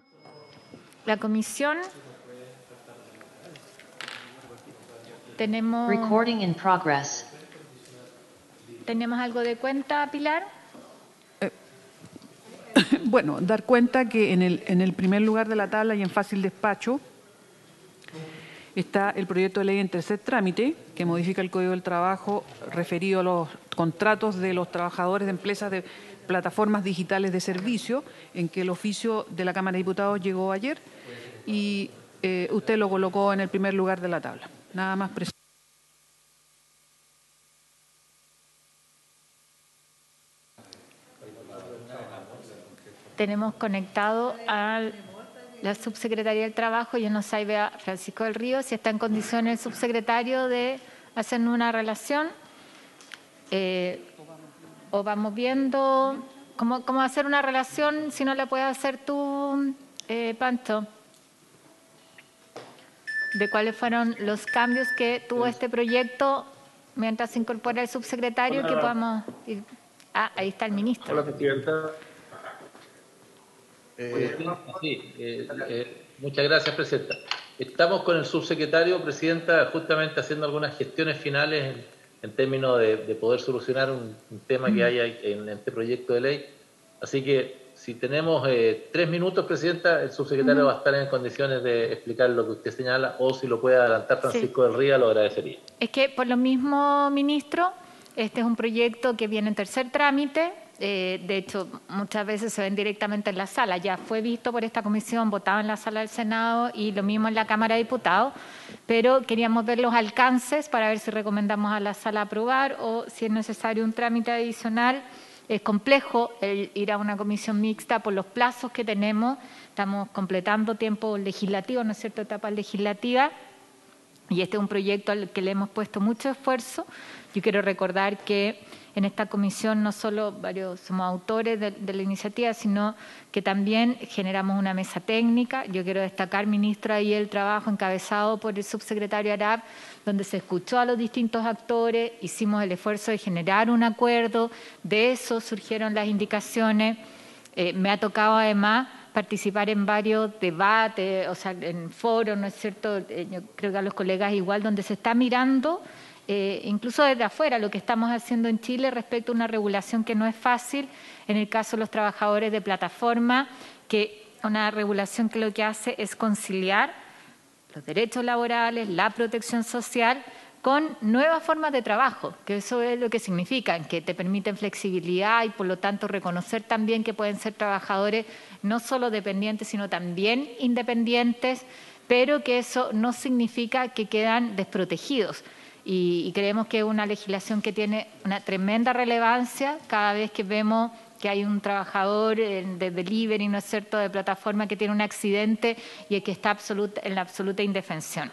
La comisión. Tenemos... Recording in progress. ¿Tenemos algo de cuenta, Pilar? Bueno, dar cuenta que en el primer lugar de la tabla y en fácil despacho está el proyecto de ley en tercer trámite, que modifica el Código del Trabajo referido a los contratos de los trabajadores de empresas de plataformas digitales de servicio, en que el oficio de la Cámara de Diputados llegó ayer y usted lo colocó en el primer lugar de la tabla. Nada más, presidente. Tenemos conectado a la subsecretaria del Trabajo, yo no sé, a Francisco del Río, si está en condiciones el subsecretario de hacer una relación. O vamos viendo cómo hacer una relación, si no la puedes hacer tú, Pancho, de cuáles fueron los cambios que tuvo este proyecto mientras se incorpora el subsecretario. Hola. Que podamos ir. Ahí está el ministro. Hola, presidenta. Muchas gracias, presidenta. Estamos con el subsecretario, presidenta, justamente haciendo algunas gestiones finales en términos de poder solucionar un tema que hay en este proyecto de ley. Así que si tenemos 3 minutos, presidenta, el subsecretario va a estar en condiciones de explicar lo que usted señala, o si lo puede adelantar Francisco del Río, lo agradecería. Es que por lo mismo, ministro, este es un proyecto que viene en tercer trámite. De hecho, muchas veces se ven directamente en la sala. Ya fue visto por esta comisión, votado en la sala del Senado y lo mismo en la Cámara de Diputados, pero queríamos ver los alcances para ver si recomendamos a la sala aprobar o si es necesario un trámite adicional. Es complejo ir a una comisión mixta por los plazos que tenemos. Estamos completando tiempo legislativo, ¿no es cierto?, etapas legislativas. Y este es un proyecto al que le hemos puesto mucho esfuerzo. Yo quiero recordar que en esta comisión no solo somos autores de la iniciativa, sino que también generamos una mesa técnica. Yo quiero destacar, ministra, ahí el trabajo encabezado por el subsecretario Arap, donde se escuchó a los distintos actores, hicimos el esfuerzo de generar un acuerdo, de eso surgieron las indicaciones. Me ha tocado además participar en varios debates, o sea, en foros, ¿no es cierto? Yo creo que a los colegas igual, donde se está mirando incluso desde afuera lo que estamos haciendo en Chile respecto a una regulación que no es fácil, en el caso de los trabajadores de plataforma, que una regulación que lo que hace es conciliar los derechos laborales, la protección social, con nuevas formas de trabajo, que eso es lo que significa, que te permiten flexibilidad y por lo tanto reconocer también que pueden ser trabajadores no solo dependientes, sino también independientes, pero que eso no significa que quedan desprotegidos. Y creemos que es una legislación que tiene una tremenda relevancia cada vez que vemos que hay un trabajador de delivery, ¿no es cierto?, de plataforma que tiene un accidente y que está en la absoluta indefensión.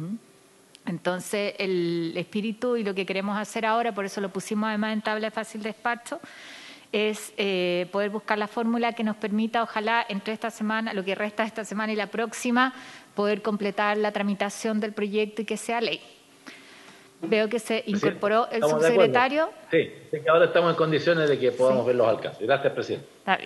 Entonces, el espíritu y lo que queremos hacer ahora, por eso lo pusimos además en tabla de fácil despacho, es poder buscar la fórmula que nos permita, ojalá, entre esta semana, lo que resta de esta semana y la próxima, poder completar la tramitación del proyecto y que sea ley. Veo que se incorporó el subsecretario. Sí, que ahora estamos en condiciones de que podamos ver los alcances. Gracias, presidente. Está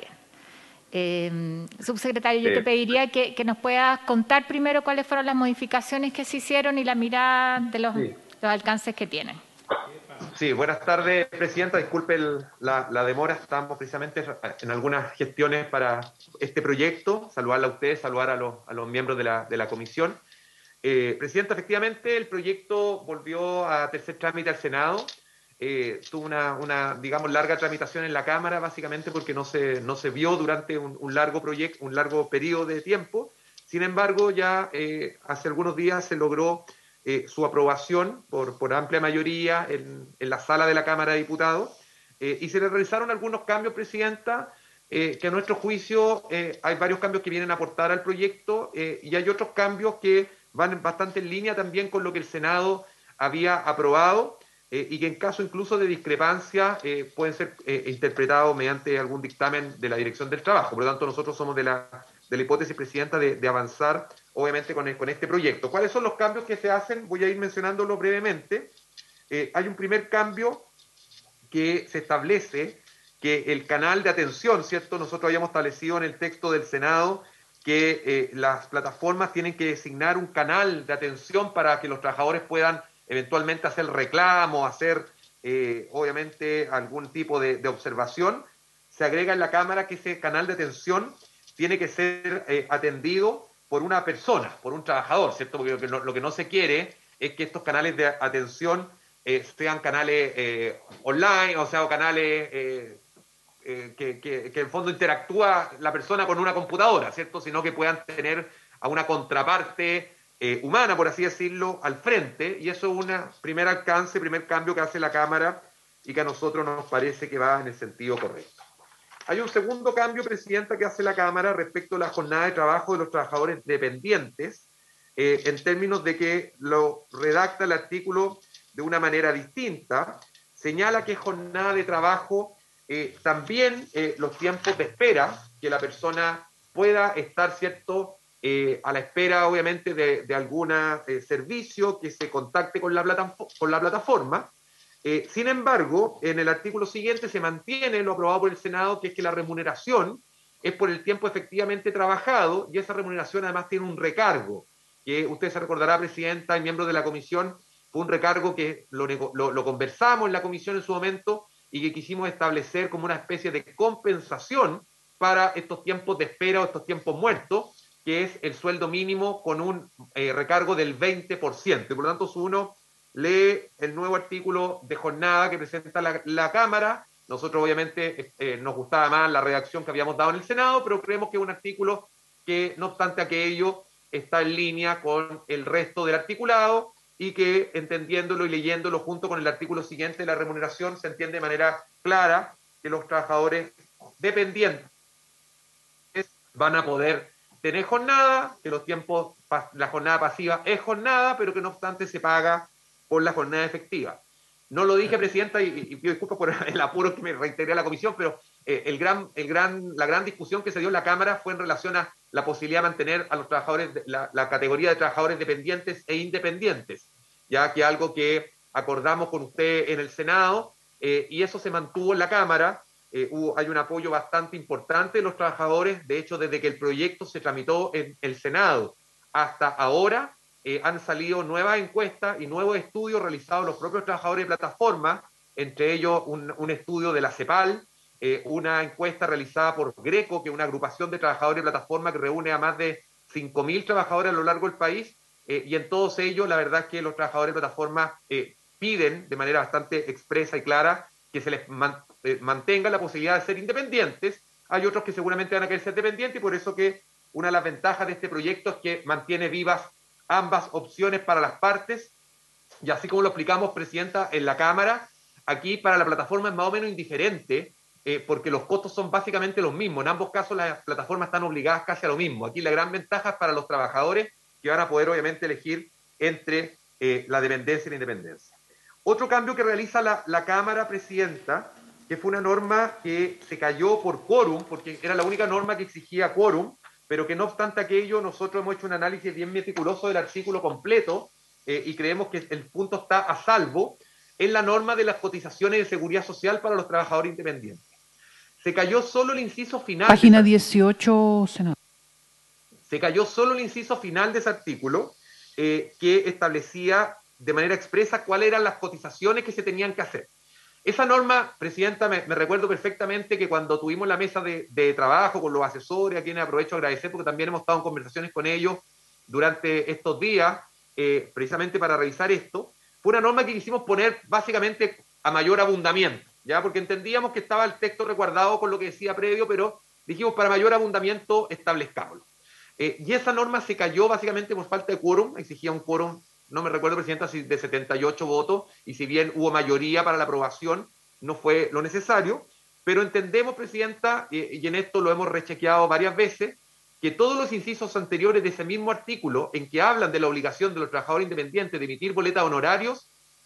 bien. Subsecretario, yo te pediría que nos puedas contar primero cuáles fueron las modificaciones que se hicieron y la mirada de los alcances que tienen. Sí, buenas tardes, presidenta. Disculpe la demora. Estamos precisamente en algunas gestiones para este proyecto. Saludarla a ustedes, saludar a los miembros de la comisión. Presidenta, efectivamente el proyecto volvió a tercer trámite al Senado, tuvo una digamos, larga tramitación en la Cámara, básicamente porque no se vio durante un largo periodo de tiempo. Sin embargo, ya hace algunos días se logró su aprobación por amplia mayoría en la sala de la Cámara de Diputados, y se le realizaron algunos cambios, presidenta, que a nuestro juicio hay varios cambios que vienen a aportar al proyecto, y hay otros cambios que van bastante en línea también con lo que el Senado había aprobado, y que en caso incluso de discrepancia pueden ser interpretados mediante algún dictamen de la Dirección del Trabajo. Por lo tanto, nosotros somos de la hipótesis, presidenta, de avanzar obviamente con este proyecto. ¿Cuáles son los cambios que se hacen? Voy a ir mencionándolo brevemente. Hay un primer cambio que se establece que el canal de atención, ¿cierto? Nosotros habíamos establecido en el texto del Senado que las plataformas tienen que designar un canal de atención para que los trabajadores puedan eventualmente hacer reclamo, hacer obviamente algún tipo de observación. Se agrega en la Cámara que ese canal de atención tiene que ser atendido por una persona, por un trabajador, ¿cierto? Porque lo que no se quiere es que estos canales de atención sean canales online, o sea, o canales que en fondo interactúa la persona con una computadora, ¿cierto? Sino que puedan tener a una contraparte humana, por así decirlo, al frente, y eso es un primer alcance, primer cambio que hace la Cámara y que a nosotros nos parece que va en el sentido correcto. Hay un segundo cambio, Presidenta, que hace la Cámara respecto a la jornada de trabajo de los trabajadores dependientes, en términos de que lo redacta el artículo de una manera distinta, señala que jornada de trabajo también los tiempos de espera, que la persona pueda estar, ¿cierto?, a la espera, obviamente, de algún servicio que se contacte con la plataforma. Sin embargo, en el artículo siguiente se mantiene lo aprobado por el Senado, que es que la remuneración es por el tiempo efectivamente trabajado, y esa remuneración además tiene un recargo, que usted se recordará, Presidenta y miembros de la comisión, fue un recargo que lo conversamos en la comisión en su momento y que quisimos establecer como una especie de compensación para estos tiempos de espera o estos tiempos muertos, que es el sueldo mínimo con un recargo del 20%. Y por lo tanto, si uno lee el nuevo artículo de jornada que presenta la Cámara, nosotros obviamente nos gustaba más la redacción que habíamos dado en el Senado, pero creemos que es un artículo que, no obstante aquello, está en línea con el resto del articulado y que, entendiéndolo y leyéndolo junto con el artículo siguiente de la remuneración, se entiende de manera clara que los trabajadores dependientes van a poder tener jornada, que los tiempos, la jornada pasiva es jornada, pero que no obstante se paga por la jornada efectiva. No lo dije, Presidenta, y pido disculpas por el apuro que me reintegré a la comisión, pero la gran discusión que se dio en la Cámara fue en relación a la posibilidad de mantener a los trabajadores, la categoría de trabajadores dependientes e independientes, ya que algo que acordamos con usted en el Senado, y eso se mantuvo en la Cámara. Hay un apoyo bastante importante de los trabajadores. De hecho, desde que el proyecto se tramitó en el Senado hasta ahora, han salido nuevas encuestas y nuevos estudios realizados los propios trabajadores de plataforma, entre ellos un estudio de la CEPAL, una encuesta realizada por Greco, que es una agrupación de trabajadores de plataforma que reúne a más de 5.000 trabajadores a lo largo del país, y en todos ellos la verdad es que los trabajadores de plataforma piden de manera bastante expresa y clara que se les mantenga la posibilidad de ser independientes. Hay otros que seguramente van a querer ser dependientes, y por eso que una de las ventajas de este proyecto es que mantiene vivas ambas opciones para las partes, y así como lo explicamos, Presidenta, en la Cámara, aquí para la plataforma es más o menos indiferente, porque los costos son básicamente los mismos. En ambos casos las plataformas están obligadas casi a lo mismo. Aquí la gran ventaja es para los trabajadores, que van a poder obviamente elegir entre la dependencia y la independencia. Otro cambio que realiza la Cámara, Presidenta, que fue una norma que se cayó por quórum, porque era la única norma que exigía quórum, pero que no obstante aquello nosotros hemos hecho un análisis bien meticuloso del artículo completo, y creemos que el punto está a salvo, en la norma de las cotizaciones de seguridad social para los trabajadores independientes. Se cayó solo el inciso final. Página 18, Senado. Se cayó solo el inciso final de ese artículo, que establecía de manera expresa cuáles eran las cotizaciones que se tenían que hacer. Esa norma, Presidenta, me recuerdo perfectamente que cuando tuvimos la mesa de trabajo con los asesores, a quienes aprovecho a agradecer porque también hemos estado en conversaciones con ellos durante estos días, precisamente para revisar esto, fue una norma que quisimos poner básicamente a mayor abundamiento, ¿ya? Porque entendíamos que estaba el texto recuerdado con lo que decía previo, pero dijimos para mayor abundamiento establezcámoslo. Y esa norma se cayó básicamente por falta de quórum, exigía un quórum, no me recuerdo, Presidenta, si de 78 votos, y si bien hubo mayoría para la aprobación, no fue lo necesario, pero entendemos, Presidenta, y en esto lo hemos rechequeado varias veces, que todos los incisos anteriores de ese mismo artículo, en que hablan de la obligación de los trabajadores independientes de emitir boletas honorarios,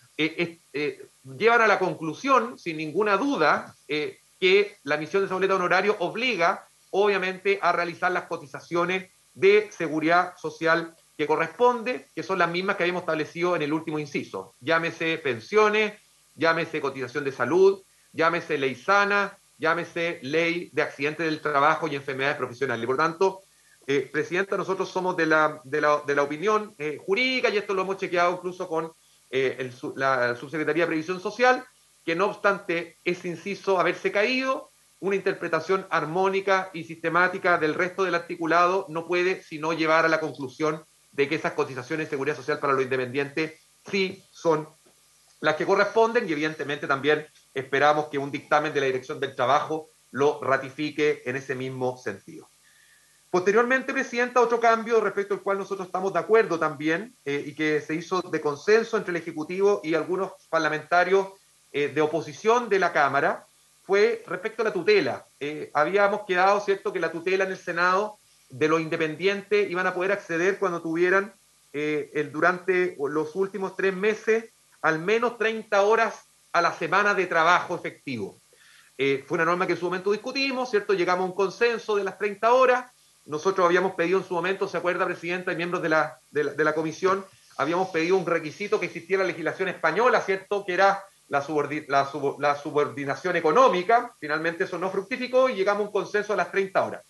llevan a la conclusión, sin ninguna duda, que la emisión de esa boleta honorario obliga, obviamente, a realizar las cotizaciones de seguridad social que corresponde, que son las mismas que habíamos establecido en el último inciso. Llámese pensiones, llámese cotización de salud, llámese ley sana, llámese ley de accidentes del trabajo y enfermedades profesionales. Y por tanto, Presidenta, nosotros somos de la opinión jurídica, y esto lo hemos chequeado incluso con la Subsecretaría de Previsión Social, que no obstante ese inciso haberse caído, una interpretación armónica y sistemática del resto del articulado no puede sino llevar a la conclusión de que esas cotizaciones de seguridad social para los independientes sí son las que corresponden, y evidentemente también esperamos que un dictamen de la Dirección del Trabajo lo ratifique en ese mismo sentido. Posteriormente, Presidenta, otro cambio respecto al cual nosotros estamos de acuerdo también y que se hizo de consenso entre el Ejecutivo y algunos parlamentarios de oposición de la Cámara fue respecto a la tutela. Habíamos quedado, ¿cierto?, que la tutela en el Senado de los independientes iban a poder acceder cuando tuvieran durante los últimos 3 meses al menos 30 horas a la semana de trabajo efectivo. Fue una norma que en su momento discutimos, ¿cierto? Llegamos a un consenso de las 30 horas. Nosotros habíamos pedido en su momento, ¿se acuerda, Presidenta y miembros de la comisión? Habíamos pedido un requisito que existiera en la legislación española, ¿cierto?, que era la subordinación económica. Finalmente eso no fructificó y llegamos a un consenso a las 30 horas.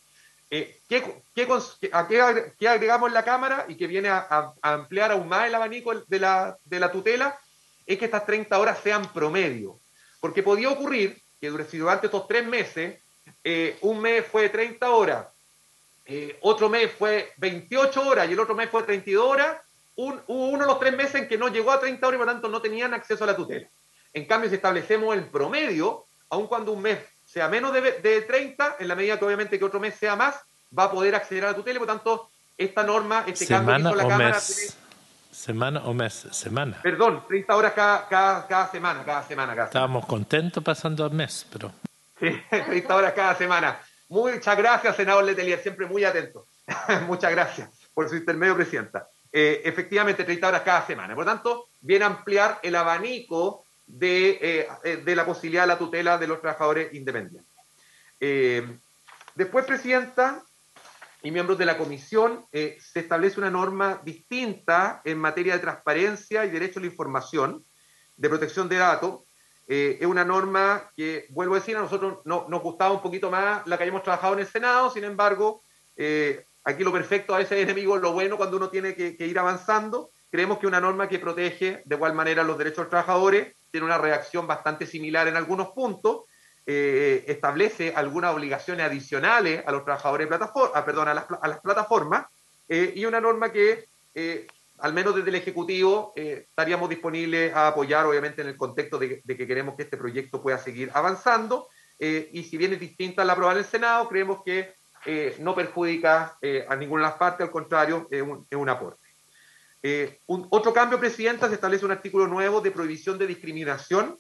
¿Qué agregamos en la Cámara y que viene a ampliar aún más el abanico de la tutela? Es que estas 30 horas sean promedio. Porque podía ocurrir que durante estos 3 meses, un mes fue 30 horas, otro mes fue 28 horas y el otro mes fue 32 horas, hubo uno de los 3 meses en que no llegó a 30 horas y por tanto no tenían acceso a la tutela. En cambio, si establecemos el promedio, aun cuando un mes sea menos de 30, en la medida que obviamente que otro mes sea más, va a poder acceder a la tutela y por tanto esta norma, este cambio que hizo la Cámara... ¿Semana o mes? Semana. Perdón, 30 horas cada semana. Estábamos contentos pasando al mes, pero... Sí, 30 horas cada semana. Muchas gracias, senador Letelier, siempre muy atento. Muchas gracias por su intermedio, Presidenta. Efectivamente, 30 horas cada semana. Por lo tanto, viene a ampliar el abanico de la posibilidad de la tutela de los trabajadores independientes. Después, Presidenta y miembros de la comisión, se establece una norma distinta en materia de transparencia y derecho a la información, de protección de datos. Es una norma que, vuelvo a decir, a nosotros nos gustaba un poquito más la que hayamos trabajado en el Senado. Sin embargo, aquí lo perfecto a veces es enemigo lo bueno cuando uno tiene que ir avanzando. Creemos que una norma que protege de igual manera los derechos de los trabajadores tiene una redacción bastante similar en algunos puntos, establece algunas obligaciones adicionales a los trabajadores de a las plataformas, y una norma que al menos desde el Ejecutivo estaríamos disponibles a apoyar, obviamente en el contexto de que queremos que este proyecto pueda seguir avanzando, y si bien es distinta a la aprobada en el Senado, creemos que no perjudica a ninguna de las partes, al contrario, es un aporte. Otro cambio, Presidenta, se establece un artículo nuevo de prohibición de discriminación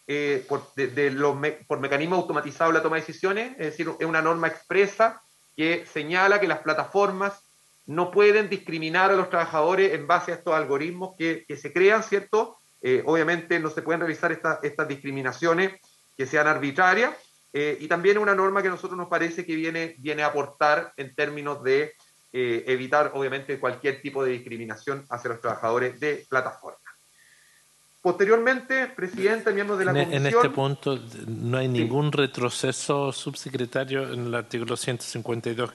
por mecanismo automatizado de la toma de decisiones. Es decir, es una norma expresa que señala que las plataformas no pueden discriminar a los trabajadores en base a estos algoritmos que se crean, ¿cierto? Obviamente no se pueden realizar estas discriminaciones que sean arbitrarias, y también es una norma que a nosotros nos parece que viene a aportar en términos de evitar, obviamente, cualquier tipo de discriminación hacia los trabajadores de plataforma. Posteriormente, Presidenta y miembros de la Comisión... En este punto no hay ningún retroceso, subsecretario, en el artículo 152.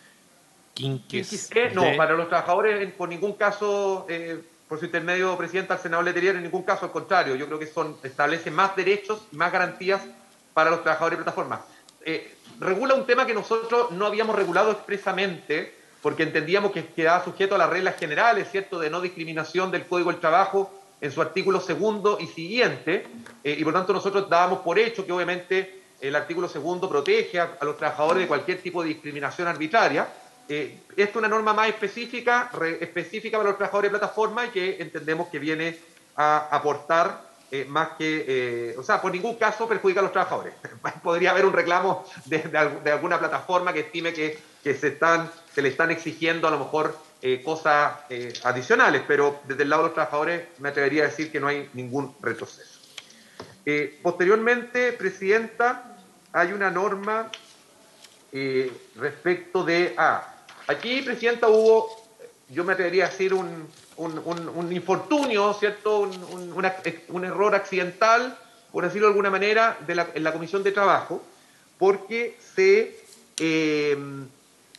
No, para los trabajadores, por ningún caso, por su intermedio, Presidenta, al senador Letelier, en ningún caso, al contrario, yo creo que establece más derechos, más garantías para los trabajadores de plataforma. Regula un tema que nosotros no habíamos regulado expresamente, porque entendíamos que quedaba sujeto a las reglas generales, ¿cierto?, de no discriminación del Código del Trabajo en su artículo 2 y siguiente, y por tanto nosotros dábamos por hecho que obviamente el artículo 2 protege a los trabajadores de cualquier tipo de discriminación arbitraria. Esta es una norma más específica para los trabajadores de plataforma, y que entendemos que viene a aportar más que, por ningún caso perjudica a los trabajadores. Podría haber un reclamo de alguna plataforma que estime que se le están exigiendo a lo mejor cosas adicionales, pero desde el lado de los trabajadores me atrevería a decir que no hay ningún retroceso. Posteriormente, Presidenta, hay una norma respecto de... Aquí, Presidenta, hubo, yo me atrevería a decir, un infortunio, ¿cierto? Un error accidental, por decirlo de alguna manera, en la Comisión de Trabajo, porque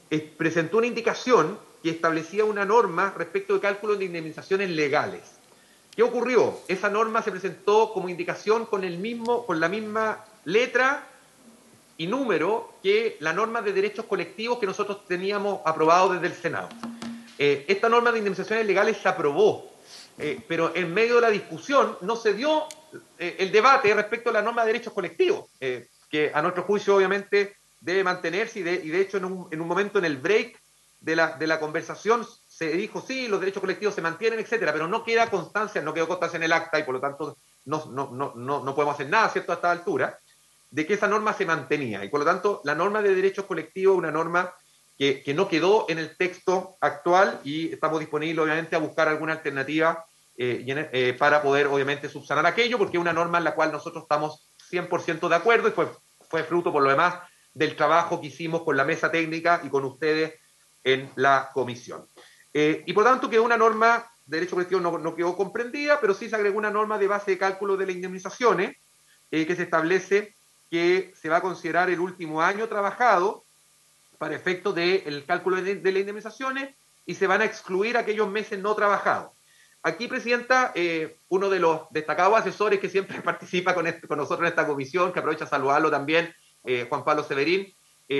presentó una indicación que establecía una norma respecto de cálculo de indemnizaciones legales. ¿Qué ocurrió? Esa norma se presentó como indicación con la misma letra y número que la norma de derechos colectivos que nosotros teníamos aprobado desde el Senado. Esta norma de indemnizaciones legales se aprobó, pero en medio de la discusión no se dio el debate respecto a la norma de derechos colectivos, que a nuestro juicio obviamente debe mantenerse, y de hecho en un momento en el break de la conversación se dijo sí, los derechos colectivos se mantienen, etcétera, pero no quedó constancia en el acta, y por lo tanto no podemos hacer nada, ¿cierto?, a esta altura, de que esa norma se mantenía, y por lo tanto la norma de derechos colectivos es una norma que no quedó en el texto actual, y estamos disponibles obviamente a buscar alguna alternativa para poder obviamente subsanar aquello, porque es una norma en la cual nosotros estamos 100% de acuerdo, y fue fruto por lo demás del trabajo que hicimos con la mesa técnica y con ustedes en la comisión. Y por tanto quedó una norma de derecho colectivo no quedó comprendida, pero sí se agregó una norma de base de cálculo de las indemnizaciones, que se establece que se va a considerar el último año trabajado para efectos del cálculo de las indemnizaciones, y se van a excluir aquellos meses no trabajados. Aquí, Presidenta, uno de los destacados asesores que siempre participa con nosotros en esta comisión, que aprovecha a saludarlo también, Juan Pablo Severín,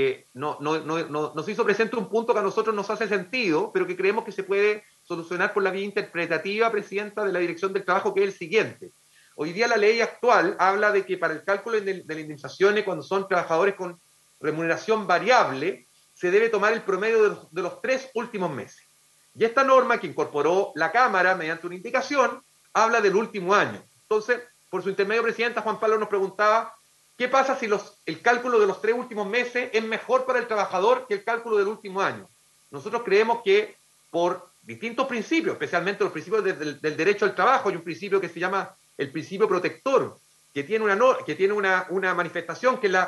nos hizo presente un punto que a nosotros nos hace sentido, pero que creemos que se puede solucionar por la vía interpretativa, Presidenta, de la Dirección del Trabajo, que es el siguiente. Hoy día la ley actual habla de que para el cálculo de las indemnizaciones, cuando son trabajadores con remuneración variable, se debe tomar el promedio de los 3 últimos meses. Y esta norma que incorporó la Cámara mediante una indicación habla del último año. Entonces, por su intermedio, Presidenta, Juan Pablo nos preguntaba, ¿qué pasa si el cálculo de los 3 últimos meses es mejor para el trabajador que el cálculo del último año? Nosotros creemos que por distintos principios, especialmente los principios del derecho al trabajo, hay un principio que se llama el principio protector, que tiene una manifestación que es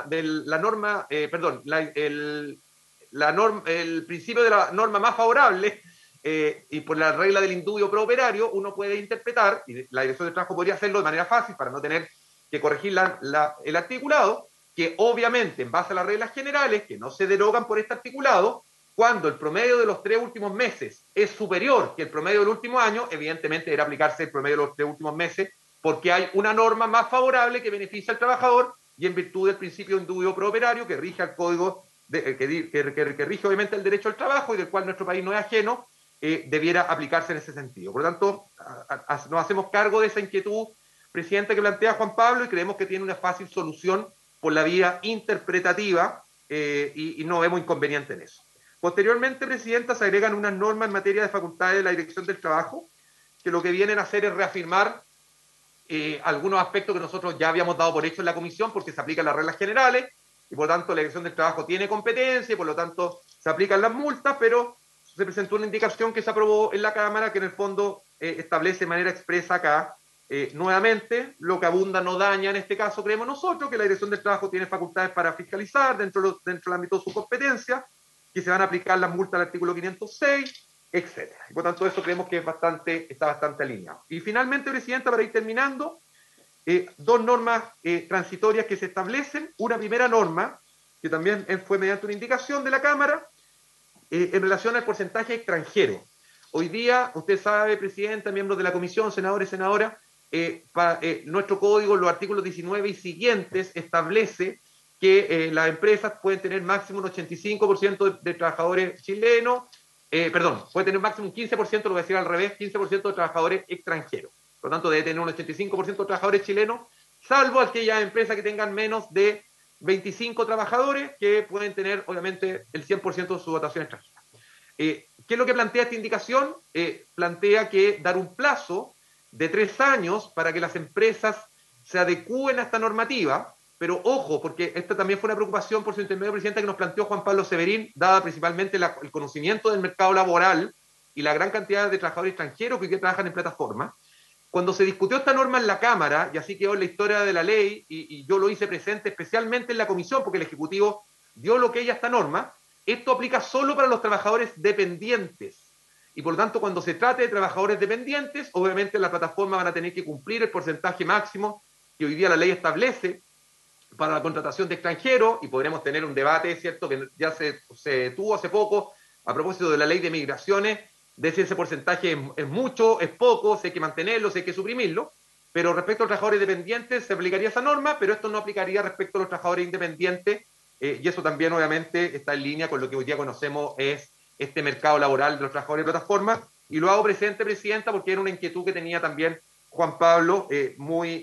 el principio de la norma más favorable, y por la regla del indubio pro operario uno puede interpretar, y la Dirección del Trabajo podría hacerlo de manera fácil para no tener que corregir el articulado, que obviamente en base a las reglas generales que no se derogan por este articulado, cuando el promedio de los 3 últimos meses es superior que el promedio del último año, evidentemente debe aplicarse el promedio de los 3 últimos meses, porque hay una norma más favorable que beneficia al trabajador, y en virtud del principio indubio pro operario que rige al código, que rige obviamente el derecho al trabajo, y del cual nuestro país no es ajeno, debiera aplicarse en ese sentido. Por lo tanto, nos hacemos cargo de esa inquietud, Presidente, que plantea Juan Pablo, y creemos que tiene una fácil solución por la vía interpretativa, y no vemos inconveniente en eso. Posteriormente, Presidenta, se agregan unas normas en materia de facultades de la Dirección del Trabajo, que lo que vienen a hacer es reafirmar algunos aspectos que nosotros ya habíamos dado por hecho en la comisión, porque se aplican las reglas generales, y por lo tanto la Dirección del Trabajo tiene competencia, y por lo tanto se aplican las multas, pero se presentó una indicación que se aprobó en la Cámara, que en el fondo establece de manera expresa acá, nuevamente, lo que abunda no daña. En este caso creemos nosotros que la Dirección del Trabajo tiene facultades para fiscalizar dentro del ámbito de su competencia, que se van a aplicar las multas del artículo 506, etcétera. Y por tanto eso creemos que está bastante alineado. Y finalmente, Presidenta, para ir terminando, 2 normas transitorias que se establecen. Una primera norma, que también fue mediante una indicación de la Cámara, en relación al porcentaje extranjero. Hoy día, usted sabe, Presidenta, miembros de la Comisión, senadores, senadoras, nuestro código, los artículos 19 y siguientes, establece que las empresas pueden tener máximo un 85% de trabajadores chilenos, puede tener máximo un 15%, lo voy a decir al revés, 15% de trabajadores extranjeros. Por lo tanto, debe tener un 85% de trabajadores chilenos, salvo aquellas empresas que tengan menos de 25 trabajadores, que pueden tener, obviamente, el 100% de su dotación extranjera. ¿Qué es lo que plantea esta indicación? Plantea que dar un plazo de 3 años para que las empresas se adecúen a esta normativa, pero ojo, porque esta también fue una preocupación por su intermedio, Presidenta, que nos planteó Juan Pablo Severín, dada principalmente el conocimiento del mercado laboral y la gran cantidad de trabajadores extranjeros que trabajan en plataformas. Cuando se discutió esta norma en la Cámara, y así quedó en la historia de la ley, y yo lo hice presente especialmente en la comisión, porque el Ejecutivo dio lo que ella esta norma, esto aplica solo para los trabajadores dependientes. Y por lo tanto, cuando se trate de trabajadores dependientes, obviamente las plataformas van a tener que cumplir el porcentaje máximo que hoy día la ley establece para la contratación de extranjeros, y podremos tener un debate, ¿cierto?, que ya se tuvo hace poco a propósito de la ley de migraciones, de si ese porcentaje es mucho, es poco, si hay que mantenerlo, si hay que suprimirlo. Pero respecto a los trabajadores dependientes se aplicaría esa norma, pero esto no aplicaría respecto a los trabajadores independientes, y eso también obviamente está en línea con lo que hoy día conocemos es este mercado laboral de los trabajadores de plataformas. Y lo hago presente, Presidenta, porque era una inquietud que tenía también Juan Pablo, de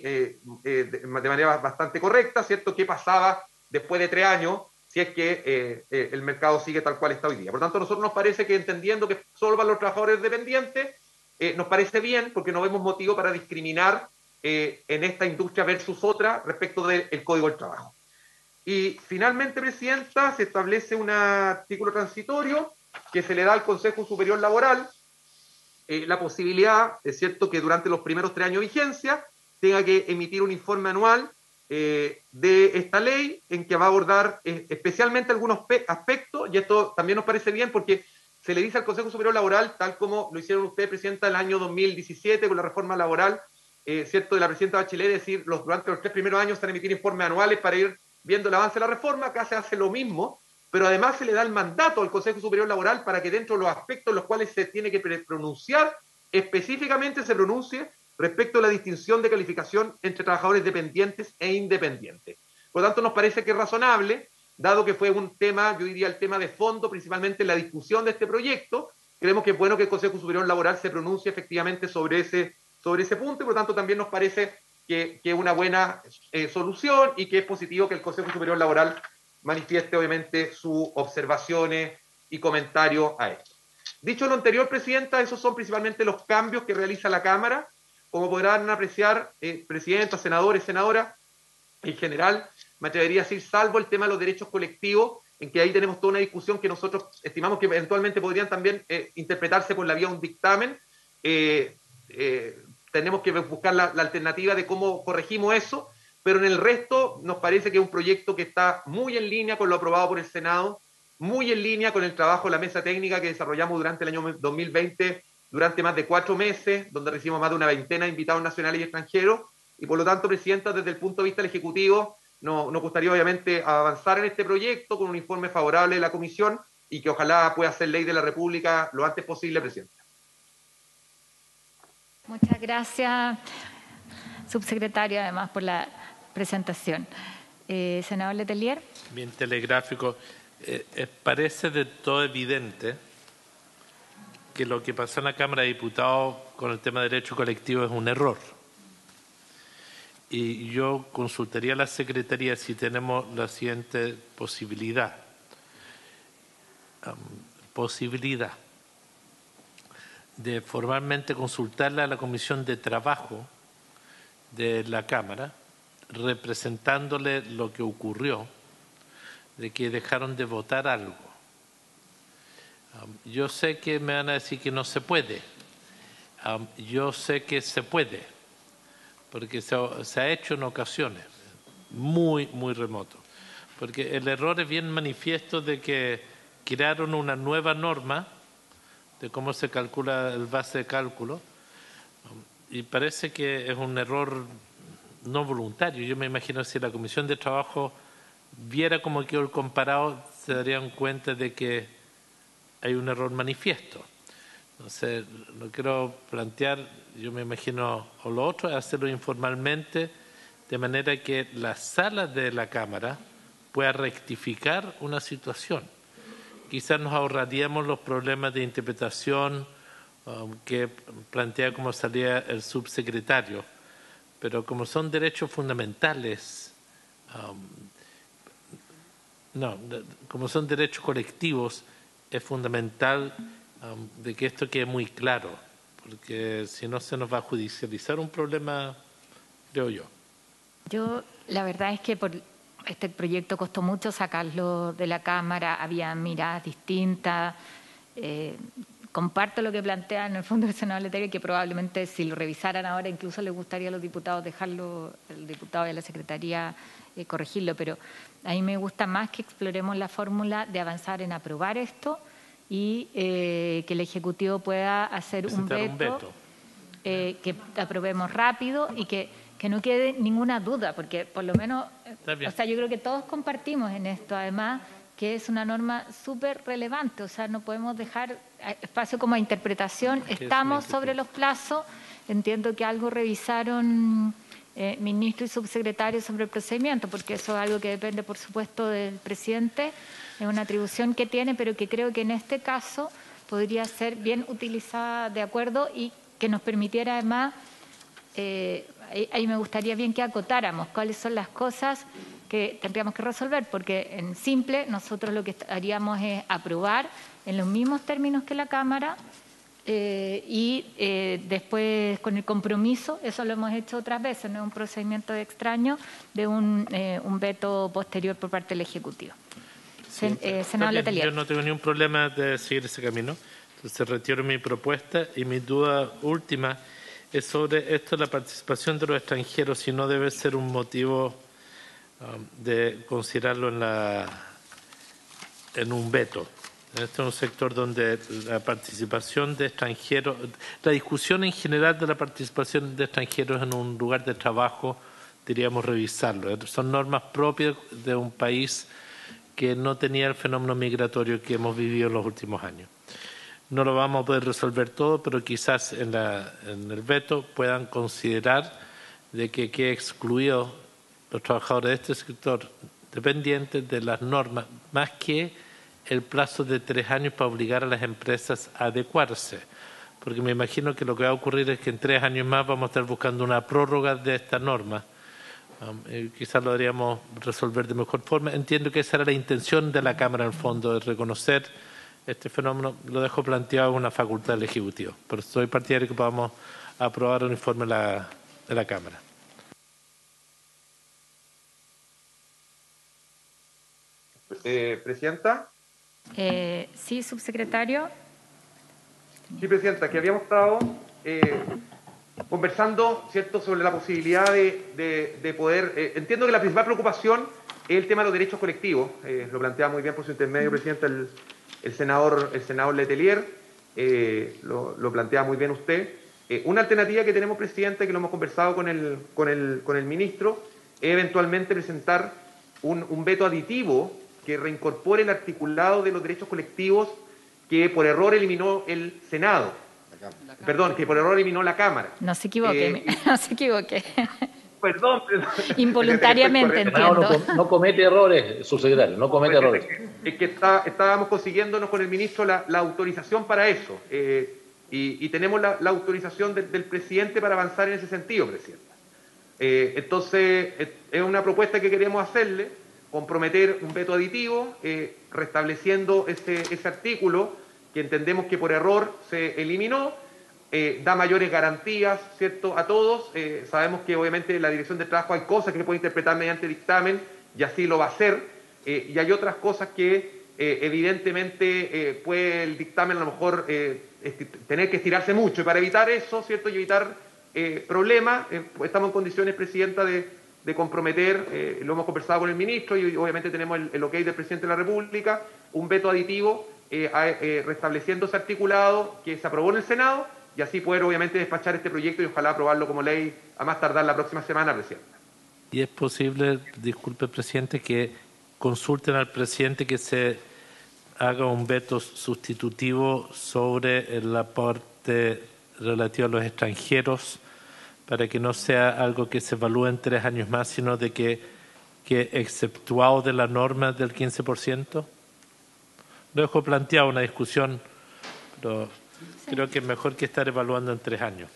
manera bastante correcta, ¿cierto? ¿Qué pasaba después de 3 años si es que el mercado sigue tal cual está hoy día? Por tanto, a nosotros nos parece que, entendiendo que solo para los trabajadores dependientes, nos parece bien, porque no vemos motivo para discriminar en esta industria versus otra respecto del Código del Trabajo. Y finalmente, Presidenta, se establece un artículo transitorio que se le da al Consejo Superior Laboral la posibilidad, es cierto, que durante los primeros 3 años de vigencia tenga que emitir un informe anual de esta ley, en que va a abordar especialmente algunos aspectos, y esto también nos parece bien porque se le dice al Consejo Superior Laboral, tal como lo hicieron ustedes, Presidenta, el año 2017 con la reforma laboral, ¿cierto?, de la Presidenta Bachelet, es decir, durante los 3 primeros años se van a emitir informes anuales para ir viendo el avance de la reforma. Acá se hace lo mismo, pero además se le da el mandato al Consejo Superior Laboral para que dentro de los aspectos en los cuales se tiene que pronunciar, específicamente se pronuncie respecto a la distinción de calificación entre trabajadores dependientes e independientes. Por lo tanto, nos parece que es razonable, dado que fue un tema, yo diría el tema de fondo, principalmente en la discusión de este proyecto. Creemos que es bueno que el Consejo Superior Laboral se pronuncie efectivamente sobre ese punto, y por lo tanto también nos parece que es una buena solución, y que es positivo que el Consejo Superior Laboral manifieste obviamente sus observaciones y comentarios a esto. Dicho lo anterior, Presidenta, esos son principalmente los cambios que realiza la Cámara. Como podrán apreciar, Presidenta, senadores, senadoras, en general, me atrevería a decir, salvo el tema de los derechos colectivos, en que ahí tenemos toda una discusión que nosotros estimamos que eventualmente podrían también interpretarse por la vía de un dictamen. Tenemos que buscar la alternativa de cómo corregimos eso, pero en el resto nos parece que es un proyecto que está muy en línea con lo aprobado por el Senado, muy en línea con el trabajo de la mesa técnica que desarrollamos durante el año 2020, durante más de 4 meses, donde recibimos más de una veintena de invitados nacionales y extranjeros, y por lo tanto, Presidenta, desde el punto de vista del Ejecutivo, nos gustaría obviamente avanzar en este proyecto con un informe favorable de la Comisión, y que ojalá pueda ser ley de la República lo antes posible, Presidenta. Muchas gracias, subsecretario, además por la presentación. Senador Letelier. Bien telegráfico. Parece de todo evidente que lo que pasó en la Cámara de Diputados con el tema de derecho colectivo es un error. Y yo consultaría a la Secretaría si tenemos la siguiente posibilidad. De formalmente consultarle a la Comisión de Trabajo de la Cámara, representándole lo que ocurrió, de que dejaron de votar algo. Yo sé que me van a decir que no se puede. Yo sé que se puede, porque se ha hecho en ocasiones, muy remoto. Porque el error es bien manifiesto de que crearon una nueva norma de cómo se calcula el base de cálculo, y parece que es un error no voluntario. Yo me imagino si la Comisión de Trabajo viera cómo quedó el comparado, se darían cuenta de que hay un error manifiesto. Entonces, lo quiero plantear, yo me imagino, o lo otro es hacerlo informalmente, de manera que la sala de la Cámara pueda rectificar una situación. Quizás nos ahorraríamos los problemas de interpretación que plantea como salía el subsecretario, pero como son derechos fundamentales, como son derechos colectivos, es fundamental de que esto quede muy claro, porque si no se nos va a judicializar un problema, creo yo. La verdad es que por este proyecto costó mucho sacarlo de la Cámara, había miradas distintas. Comparto lo que plantea en el fondo el senador Letelier, que probablemente si lo revisaran ahora incluso les gustaría a los diputados dejarlo, el diputado y a la Secretaría corregirlo, pero a mí me gusta más que exploremos la fórmula de avanzar en aprobar esto y que el Ejecutivo pueda hacer un veto. Que aprobemos rápido y que que no quede ninguna duda, porque por lo menos, bien. o sea, yo creo que todos compartimos en esto, además, que es una norma súper relevante, o sea, no podemos dejar espacio como a interpretación, estamos sobre los plazos, entiendo que algo revisaron ministro y subsecretario sobre el procedimiento, porque eso es algo que depende, por supuesto, del presidente, es una atribución que tiene, pero que creo que en este caso podría ser bien utilizada de acuerdo y que nos permitiera además, ahí me gustaría bien que acotáramos cuáles son las cosas que tendríamos que resolver, porque en simple nosotros lo que haríamos es aprobar en los mismos términos que la Cámara y después con el compromiso, eso lo hemos hecho otras veces, no es un procedimiento extraño, de un veto posterior por parte del Ejecutivo. Senador Letelier. Yo no tengo ningún problema de seguir ese camino, entonces retiro mi propuesta y mi duda última es sobre esto de la participación de los extranjeros, si no debe ser un motivo de considerarlo en un veto. Este es un sector donde la participación de extranjeros, la discusión en general de la participación de extranjeros en un lugar de trabajo, diríamos revisarlo. Son normas propias de un país que no tenía el fenómeno migratorio que hemos vivido en los últimos años. No lo vamos a poder resolver todo, pero quizás en el veto puedan considerar de que quede excluido los trabajadores de este sector dependientes de las normas, más que el plazo de 3 años para obligar a las empresas a adecuarse. Porque me imagino que lo que va a ocurrir es que en 3 años más vamos a estar buscando una prórroga de esta norma. Quizás lo deberíamos resolver de mejor forma. Entiendo que esa era la intención de la Cámara, en el fondo, de reconocer este fenómeno. Lo dejo planteado en una facultad del Ejecutivo, pero soy partidario que podamos aprobar un informe de la Cámara. Presidenta. Sí, subsecretario. Sí, Presidenta, que habíamos estado conversando, ¿cierto?, sobre la posibilidad de poder... entiendo que la principal preocupación es el tema de los derechos colectivos. Lo plantea muy bien por su intermedio, Presidenta, el senador Letelier. Lo plantea muy bien usted. Una alternativa que tenemos, Presidenta, que lo hemos conversado con el ministro, es eventualmente presentar un veto aditivo que reincorpore el articulado de los derechos colectivos que por error eliminó el Senado. Perdón, que por error eliminó la Cámara. No se equivoque, no se equivoque. Perdón. Involuntariamente, entiendo. No comete errores, subsecretario, no comete errores. Es que estábamos consiguiéndonos con el ministro la autorización para eso. Y tenemos la autorización del presidente para avanzar en ese sentido, Presidenta. Entonces, es una propuesta que queremos hacerle, comprometer un veto aditivo, restableciendo ese artículo que entendemos que por error se eliminó, da mayores garantías, ¿cierto?, a todos. Sabemos que obviamente en la Dirección de Trabajo hay cosas que se pueden interpretar mediante dictamen y así lo va a hacer, y hay otras cosas que evidentemente puede el dictamen a lo mejor tener que estirarse mucho, y para evitar eso, ¿cierto?, y evitar problemas, estamos en condiciones, Presidenta, de comprometer, lo hemos conversado con el ministro y obviamente tenemos el ok del presidente de la República, un veto aditivo restableciendo ese articulado que se aprobó en el Senado y así poder obviamente despachar este proyecto y ojalá aprobarlo como ley a más tardar la próxima semana, Presidenta. Y es posible, disculpe, presidente, que consulten al presidente que se haga un veto sustitutivo sobre la parte relativa a los extranjeros, para que no sea algo que se evalúe en 3 años más, sino de que exceptuado de la norma del 15%. Lo dejo planteado una discusión, pero creo que es mejor que estar evaluando en 3 años.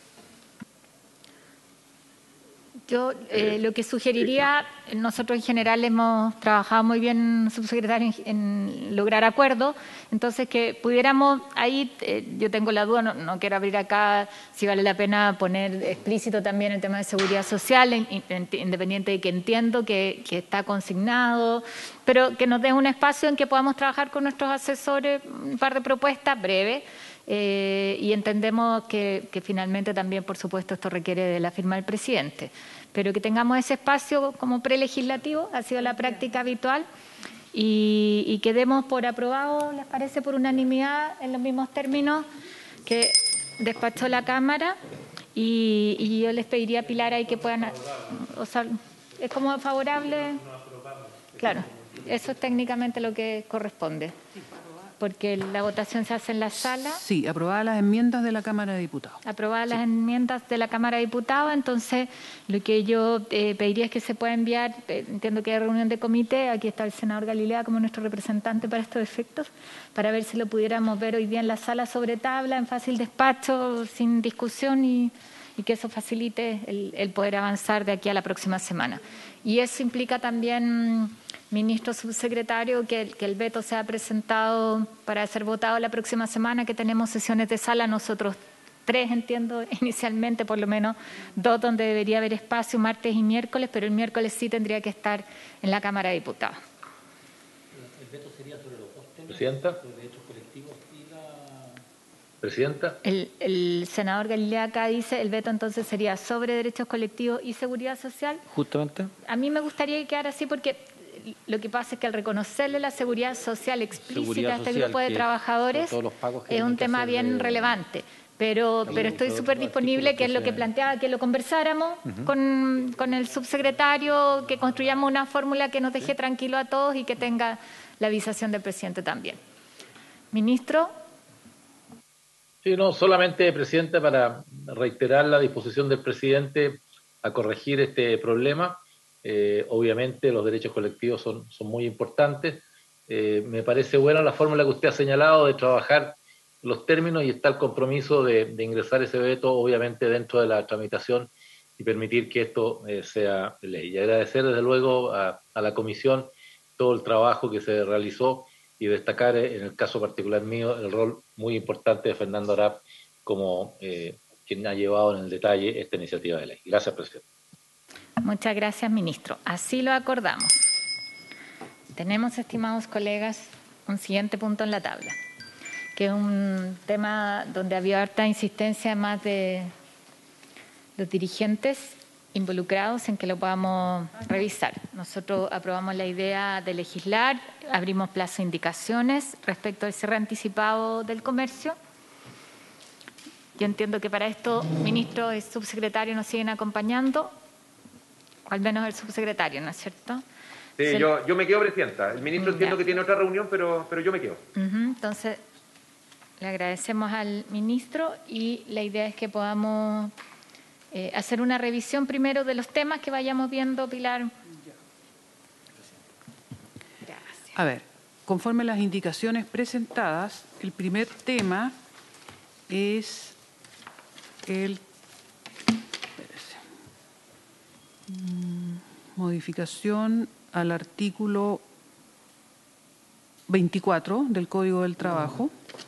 Yo lo que sugeriría, nosotros en general hemos trabajado muy bien, subsecretario, en lograr acuerdos, entonces que pudiéramos, ahí yo tengo la duda, no quiero abrir acá si vale la pena poner explícito también el tema de seguridad social, independiente de que entiendo que está consignado, pero que nos dé un espacio en que podamos trabajar con nuestros asesores, un par de propuestas breves, y entendemos que finalmente también, por supuesto, esto requiere de la firma del presidente, pero que tengamos ese espacio como prelegislativo, ha sido la práctica habitual, y que demos por aprobado, ¿les parece?, por unanimidad, en los mismos términos que despachó la Cámara, y yo les pediría a Pilar ahí que puedan, o sea, es como favorable, claro, eso es técnicamente lo que corresponde, porque la votación se hace en la sala. Sí, aprobadas las enmiendas de la Cámara de Diputados. Aprobadas las enmiendas de la Cámara de Diputados, entonces lo que yo pediría es que se pueda enviar, entiendo que hay reunión de comité, aquí está el senador Galilea como nuestro representante para estos efectos, para ver si lo pudiéramos ver hoy día en la sala sobre tabla, en fácil despacho, sin discusión y que eso facilite el poder avanzar de aquí a la próxima semana. Y eso implica también, ministro subsecretario, que el veto sea presentado para ser votado la próxima semana, que tenemos sesiones de sala, nosotros 3, entiendo, inicialmente, por lo menos 2 donde debería haber espacio, martes y miércoles, pero el miércoles sí tendría que estar en la Cámara de Diputados. ¿El veto sería sobre los dos temas? Presidenta. ¿Los derechos colectivos y la...? Presidenta. El senador Galilea acá dice el veto entonces sería sobre derechos colectivos y seguridad social. Justamente. A mí me gustaría que quedara así porque lo que pasa es que al reconocerle la seguridad social explícita a este grupo de trabajadores es un tema bien relevante. Pero estoy súper disponible, que es lo que planteaba, que lo conversáramos con el subsecretario, que construyamos una fórmula que nos deje tranquilo a todos y que tenga la avisación del presidente también. Ministro. Sí, no, solamente, Presidenta, para reiterar la disposición del presidente a corregir este problema. Obviamente los derechos colectivos son muy importantes. Me parece buena la fórmula que usted ha señalado de trabajar los términos y está el compromiso de ingresar ese veto, obviamente, dentro de la tramitación y permitir que esto sea ley. Y agradecer, desde luego, a la Comisión todo el trabajo que se realizó y destacar, en el caso particular mío, el rol muy importante de Fernando Arap como quien ha llevado en el detalle esta iniciativa de ley. Gracias, Presidente. Muchas gracias, ministro. Así lo acordamos. Tenemos, estimados colegas, un siguiente punto en la tabla, que es un tema donde había harta insistencia más de los dirigentes involucrados en que lo podamos revisar. Nosotros aprobamos la idea de legislar, abrimos plazo de indicaciones respecto al cierre anticipado del comercio. Yo entiendo que para esto, ministro y subsecretario nos siguen acompañando, o al menos el subsecretario, ¿no es cierto? Sí, yo me quedo, Presidenta. El ministro entiendo que tiene otra reunión, pero yo me quedo. Entonces, le agradecemos al ministro y la idea es que podamos hacer una revisión primero de los temas que vayamos viendo, Pilar. Gracias. A ver, conforme las indicaciones presentadas, el primer tema es modificación al artículo 24 del Código del Trabajo.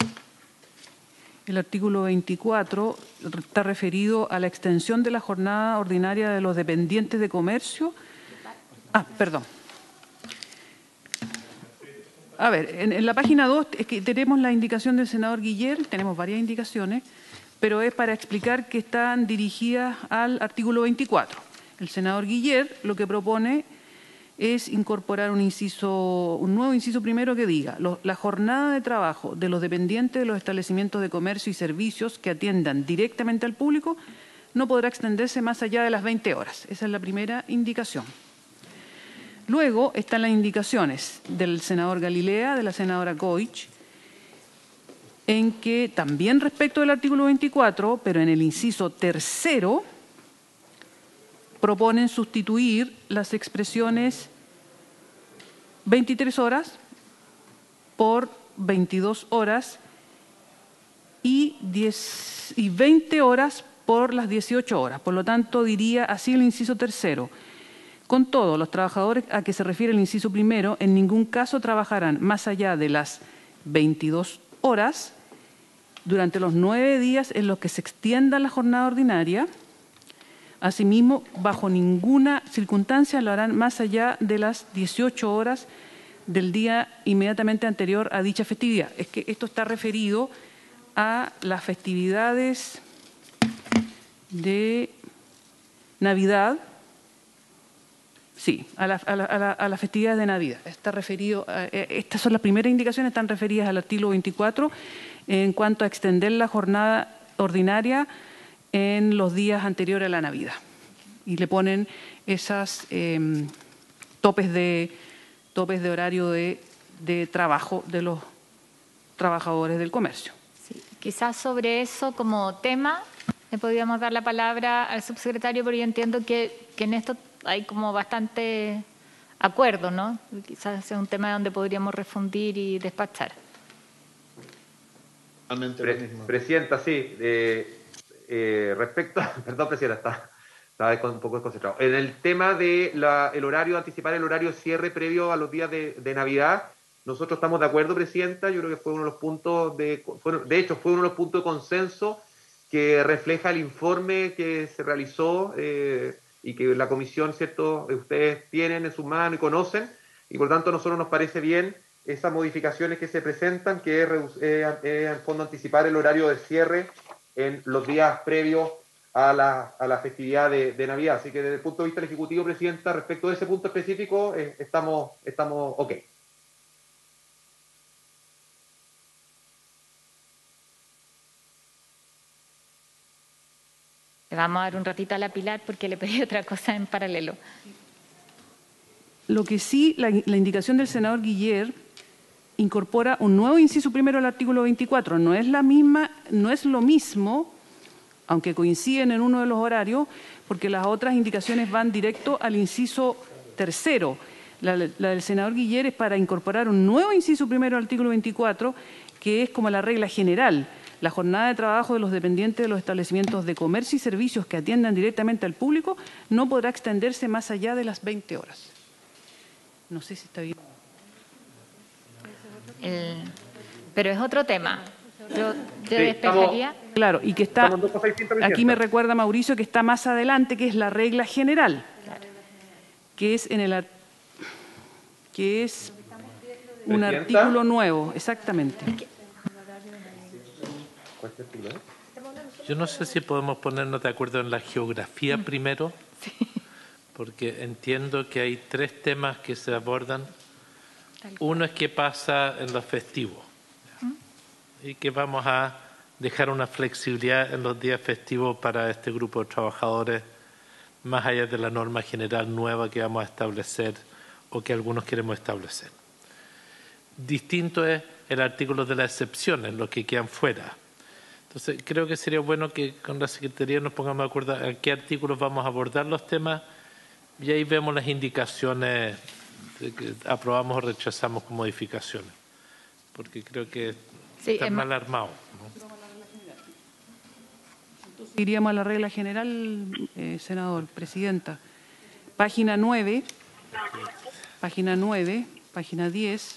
El artículo 24 está referido a la extensión de la jornada ordinaria de los dependientes de comercio. Perdón. A ver, en la página 2 es que tenemos la indicación del senador Guiller, tenemos varias indicaciones, pero es para explicar que están dirigidas al artículo 24. El senador Guiller lo que propone es incorporar un nuevo inciso primero que diga: la jornada de trabajo de los dependientes de los establecimientos de comercio y servicios que atiendan directamente al público no podrá extenderse más allá de las 20 horas. Esa es la primera indicación. Luego están las indicaciones del senador Galilea, de la senadora Goich, en que también respecto del artículo 24, pero en el inciso tercero, proponen sustituir las expresiones 23 horas por 22 horas y 20 horas por las 18 horas. Por lo tanto, diría así el inciso tercero: con todo, los trabajadores a que se refiere el inciso primero en ningún caso trabajarán más allá de las 22 horas durante los 9 días en los que se extienda la jornada ordinaria. Asimismo, bajo ninguna circunstancia lo harán más allá de las 18 horas del día inmediatamente anterior a dicha festividad. Es que esto está referido a las festividades de Navidad. Sí, a las festividades de Navidad. Está referido estas son las primeras indicaciones, están referidas al artículo 24 en cuanto a extender la jornada ordinaria en los días anteriores a la Navidad. Y le ponen esas topes de horario de trabajo de los trabajadores del comercio. Sí, quizás sobre eso como tema le podríamos dar la palabra al subsecretario, pero yo entiendo que en esto hay como bastante acuerdo, ¿no? Quizás sea un tema donde podríamos refundir y despachar. Presidenta, sí. Respecto, perdón, Presidenta, estaba un poco desconcentrado. En el tema de el horario, anticipar el horario de cierre previo a los días de Navidad, nosotros estamos de acuerdo, Presidenta. Yo creo que fue uno de los puntos de hecho, fue uno de los puntos de consenso que refleja el informe que se realizó y que la comisión, ¿cierto?, ustedes tienen en sus manos y conocen, y por tanto a nosotros nos parece bien esas modificaciones que se presentan, que en fondo anticipar el horario de cierre en los días previos a la festividad de Navidad. Así que desde el punto de vista del Ejecutivo, Presidenta, respecto de ese punto específico, estamos ok. Le vamos a dar un ratito a la Pilar porque le pedí otra cosa en paralelo. Lo que sí, la indicación del senador Guiller incorpora un nuevo inciso primero al artículo 24. No es lo mismo, aunque coinciden en uno de los horarios, porque las otras indicaciones van directo al inciso tercero. La del senador Guiller es para incorporar un nuevo inciso primero al artículo 24, que es como la regla general. La jornada de trabajo de los dependientes de los establecimientos de comercio y servicios que atiendan directamente al público no podrá extenderse más allá de las 20 horas. No sé si está bien. Pero es otro tema. Yo despejaría. Claro, y que está, aquí me recuerda Mauricio que está más adelante, que es la regla general, que es un artículo nuevo, exactamente. Yo no sé si podemos ponernos de acuerdo en la geografía primero, porque entiendo que hay tres temas que se abordan. Uno es qué pasa en los festivos y que vamos a dejar una flexibilidad en los días festivos para este grupo de trabajadores, más allá de la norma general nueva que vamos a establecer o que algunos queremos establecer. Distinto es el artículo de las excepciones, los que quedan fuera. Entonces, creo que sería bueno que con la Secretaría nos pongamos de acuerdo en qué artículos vamos a abordar los temas y ahí vemos las indicaciones de que aprobamos o rechazamos con modificaciones, porque creo que está mal armado, ¿no? Iríamos a la regla general, senador, presidenta. Página 9, página 10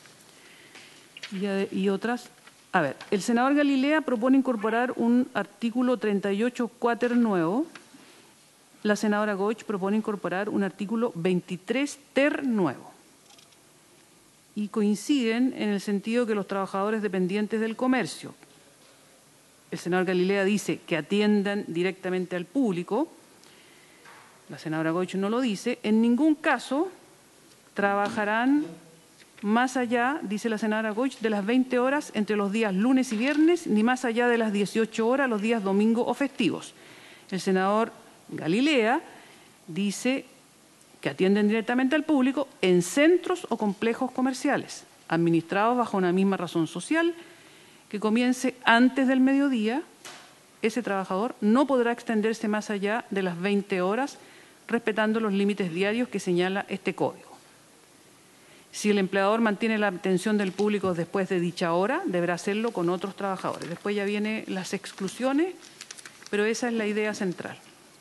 y otras. A ver, el senador Galilea propone incorporar un artículo 38 cuater nuevo. La senadora Goich propone incorporar un artículo 23 ter nuevo. Y coinciden en el sentido que los trabajadores dependientes del comercio, el senador Galilea dice que atiendan directamente al público, la senadora Goich no lo dice, en ningún caso trabajarán más allá, dice la senadora Goich, de las 20 horas entre los días lunes y viernes, ni más allá de las 18 horas los días domingo o festivos. El senador Galilea dice que atienden directamente al público en centros o complejos comerciales, administrados bajo una misma razón social, que comience antes del mediodía. Ese trabajador no podrá extenderse más allá de las 20 horas, respetando los límites diarios que señala este código. Si el empleador mantiene la atención del público después de dicha hora, deberá hacerlo con otros trabajadores. Después ya vienen las exclusiones, pero esa es la idea central.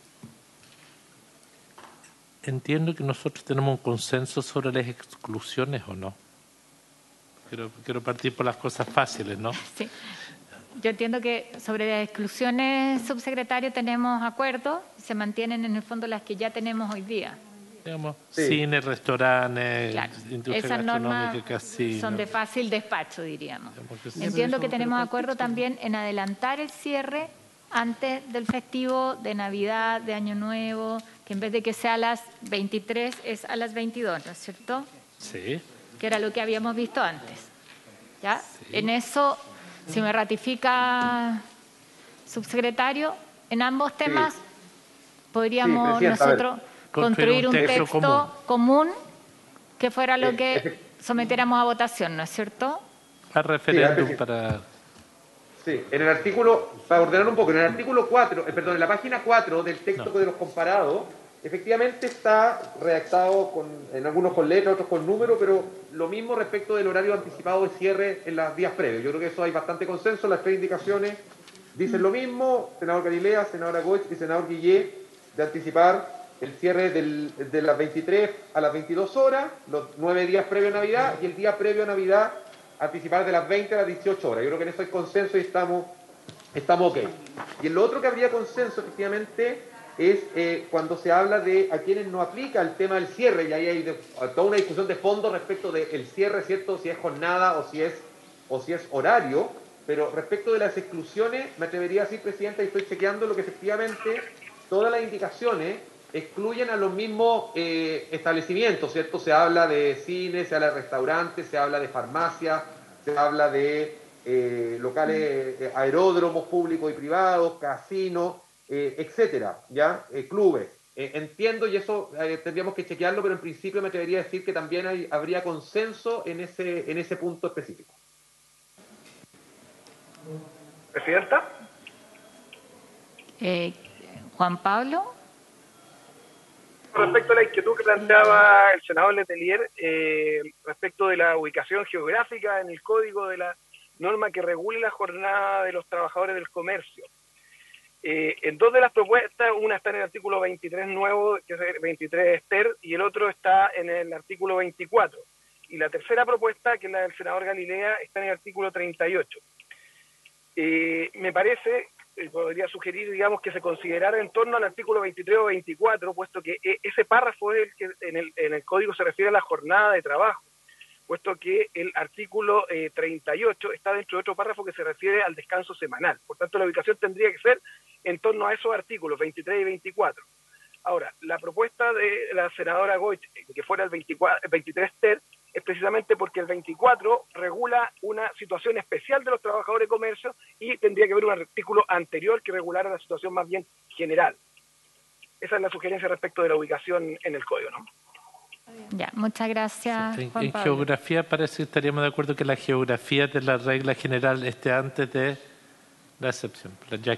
Entiendo que nosotros tenemos un consenso sobre las exclusiones, ¿o no? Quiero partir por las cosas fáciles, ¿no? Sí. Yo entiendo que sobre las exclusiones, subsecretario, tenemos acuerdo, se mantienen en el fondo las que ya tenemos hoy día. Digamos, cines, restaurantes, claro, industria esas normas gastronómica, casinos. son de fácil despacho, diríamos. Sí. Entiendo que tenemos acuerdo también en adelantar el cierre antes del festivo de Navidad, de Año Nuevo, que en vez de que sea a las 23 es a las 22, ¿no es cierto? Sí. Que era lo que habíamos visto antes. ¿Ya? Sí. En eso, si me ratifica, subsecretario, en ambos temas podríamos Presidenta, nosotros construir un texto común que fuera lo que sometiéramos a votación, ¿no es cierto? A referéndum para... Sí, en el artículo, para ordenar un poco, en el artículo 4, perdón, en la página 4 del texto de los comparados, efectivamente está redactado en algunos con letra, otros con número, pero lo mismo respecto del horario anticipado de cierre en los días previos. Yo creo que eso hay bastante consenso, las tres indicaciones dicen lo mismo, senador Galilea, senadora Goich y senador Guillé, de anticipar el cierre de las 23 a las 22 horas, los 9 días previo a Navidad, y el día previo a Navidad anticipar de las 20 a las 18 horas. Yo creo que en eso hay consenso y estamos ok. Y en lo otro que habría consenso, efectivamente, es cuando se habla de a quienes no aplica el tema del cierre, y ahí hay toda una discusión de fondo respecto del cierre, ¿cierto? Si es jornada o si es horario, pero respecto de las exclusiones, me atrevería a decir, Presidenta, y estoy chequeando lo que efectivamente todas las indicaciones excluyen a los mismos establecimientos, ¿cierto? Se habla de cines, se habla de restaurantes, se habla de farmacias, se habla de locales, aeródromos públicos y privados, casinos, etcétera, ¿ya? Clubes. Entiendo, y eso tendríamos que chequearlo, pero en principio me atrevería a decir que también habría consenso en ese punto específico. Presidenta. Juan Pablo. Respecto a la inquietud que planteaba el senador Letelier, respecto de la ubicación geográfica en el código de la norma que regule la jornada de los trabajadores del comercio. En dos de las propuestas, una está en el artículo 23 nuevo, que es el 23 Ester, y el otro está en el artículo 24. Y la tercera propuesta, que es la del senador Galilea, está en el artículo 38. Me parece, podría sugerir, digamos, que se considerara en torno al artículo 23 o 24, puesto que ese párrafo es el que en el código se refiere a la jornada de trabajo, puesto que el artículo 38 está dentro de otro párrafo que se refiere al descanso semanal. Por tanto, la ubicación tendría que ser en torno a esos artículos 23 y 24. Ahora, la propuesta de la senadora Goich, que fuera el 23 ter, es precisamente porque el 24 regula una situación especial de los trabajadores de comercio y tendría que haber un artículo anterior que regulara la situación más bien general. Esa es la sugerencia respecto de la ubicación en el código, ¿no? Ya, muchas gracias, Sí, Juan en Pablo. geografía parece que estaríamos de acuerdo que la geografía de la regla general esté antes de la excepción.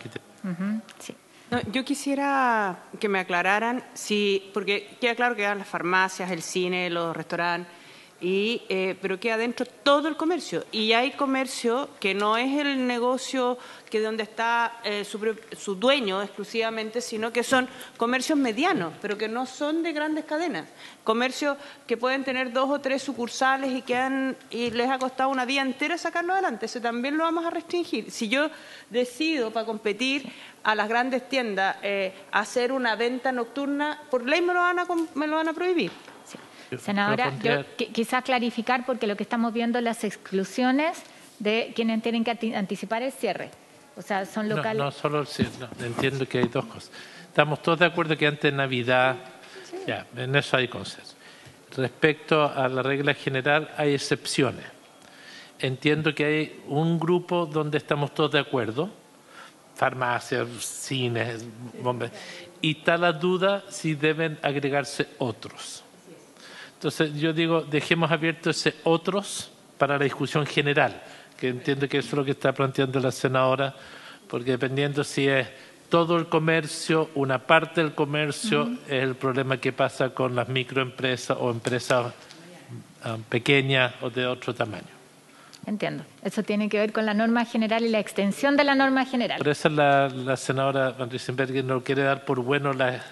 Sí. No, yo quisiera que me aclararan porque queda claro que las farmacias, el cine, los restaurantes, pero queda dentro todo el comercio. Y hay comercio que no es el negocio que donde está su dueño exclusivamente, sino que son comercios medianos, pero que no son de grandes cadenas. Comercios que pueden tener 2 o 3 sucursales y les ha costado una vida entera sacarlo adelante. Ese también lo vamos a restringir. Si yo decido, para competir a las grandes tiendas, hacer una venta nocturna, por ley me lo van a prohibir. Senadora, yo quizás clarificar, porque lo que estamos viendo es las exclusiones de quienes tienen que anticipar el cierre. O sea, son locales. No solo el cierre, entiendo que hay dos cosas. Estamos todos de acuerdo que antes de Navidad, ya, en eso hay consenso. Respecto a la regla general, hay excepciones. Entiendo que hay un grupo donde estamos todos de acuerdo, farmacias, cines, bomberos, y está la duda si deben agregarse otros. Entonces, yo digo, dejemos abierto ese otros para la discusión general, que entiendo que eso es lo que está planteando la senadora, porque dependiendo si es todo el comercio, una parte del comercio, es el problema que pasa con las microempresas o empresas pequeñas o de otro tamaño. Entiendo. Eso tiene que ver con la norma general y la extensión de la norma general. Por eso la senadora Van Riesenberger no quiere dar por bueno la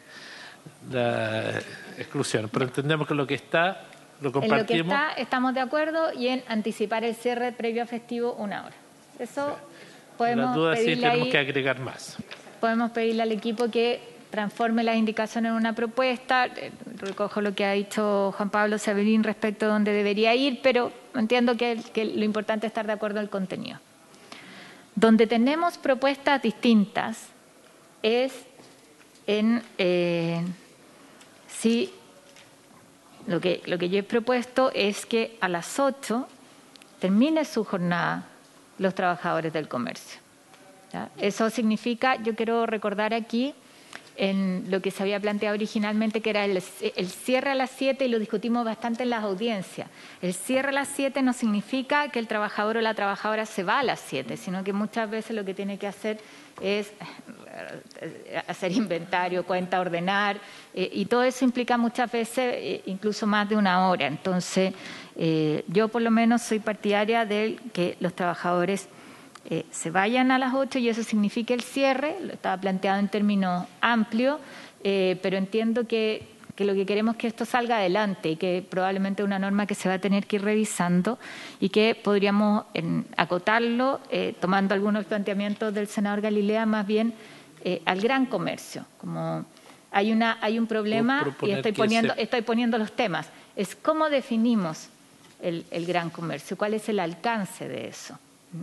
exclusión, pero entendemos que lo que está, lo compartimos. En lo que está, estamos de acuerdo, y en anticipar el cierre previo a festivo 1 hora. Eso podemos la duda pedirle sí tenemos ahí, que agregar más. podemos pedirle al equipo que transforme las indicaciones en una propuesta. Recojo lo que ha dicho Juan Pablo Severín respecto a dónde debería ir, pero entiendo que lo importante es estar de acuerdo en el contenido. Donde tenemos propuestas distintas es en sí, lo que yo he propuesto es que a las 8 termine su jornada los trabajadores del comercio. ¿ya? Eso significa, yo quiero recordar aquí, en lo que se había planteado originalmente, que era el cierre a las 7, y lo discutimos bastante en las audiencias. El cierre a las 7 no significa que el trabajador o la trabajadora se va a las 7, sino que muchas veces lo que tiene que hacer es hacer inventario, cuenta, ordenar, y todo eso implica muchas veces incluso más de una hora. Entonces, yo por lo menos soy partidaria de que los trabajadores se vayan a las 8 y eso significa el cierre. Lo estaba planteado en términos amplios, pero entiendo que lo que queremos es que esto salga adelante y que probablemente es una norma que se va a tener que ir revisando y que podríamos acotarlo, tomando algunos planteamientos del senador Galilea, más bien al gran comercio. Como hay un problema y estoy poniendo los temas, es cómo definimos el gran comercio, cuál es el alcance de eso.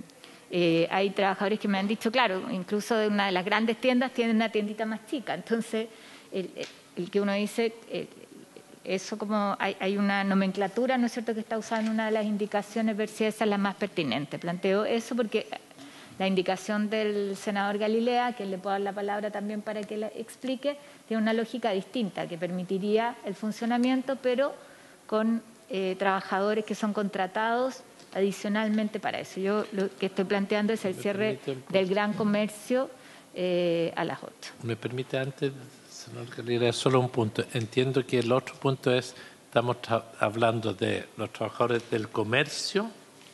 Hay trabajadores que me han dicho, claro, incluso de una de las grandes tiendas tienen una tiendita más chica. Entonces, el que uno dice, eso como hay una nomenclatura, ¿no es cierto?, que está usada en una de las indicaciones, ver si esa es la más pertinente. Planteo eso porque la indicación del senador Galilea, que le puedo dar la palabra también para que la explique, tiene una lógica distinta que permitiría el funcionamiento, pero con trabajadores que son contratados adicionalmente para eso. Yo lo que estoy planteando es el cierre del gran comercio a las 8. ¿Me permite antes, señor Galilea, solo un punto? Entiendo que el otro punto es, estamos hablando de los trabajadores del comercio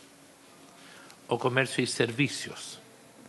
o comercio y servicios,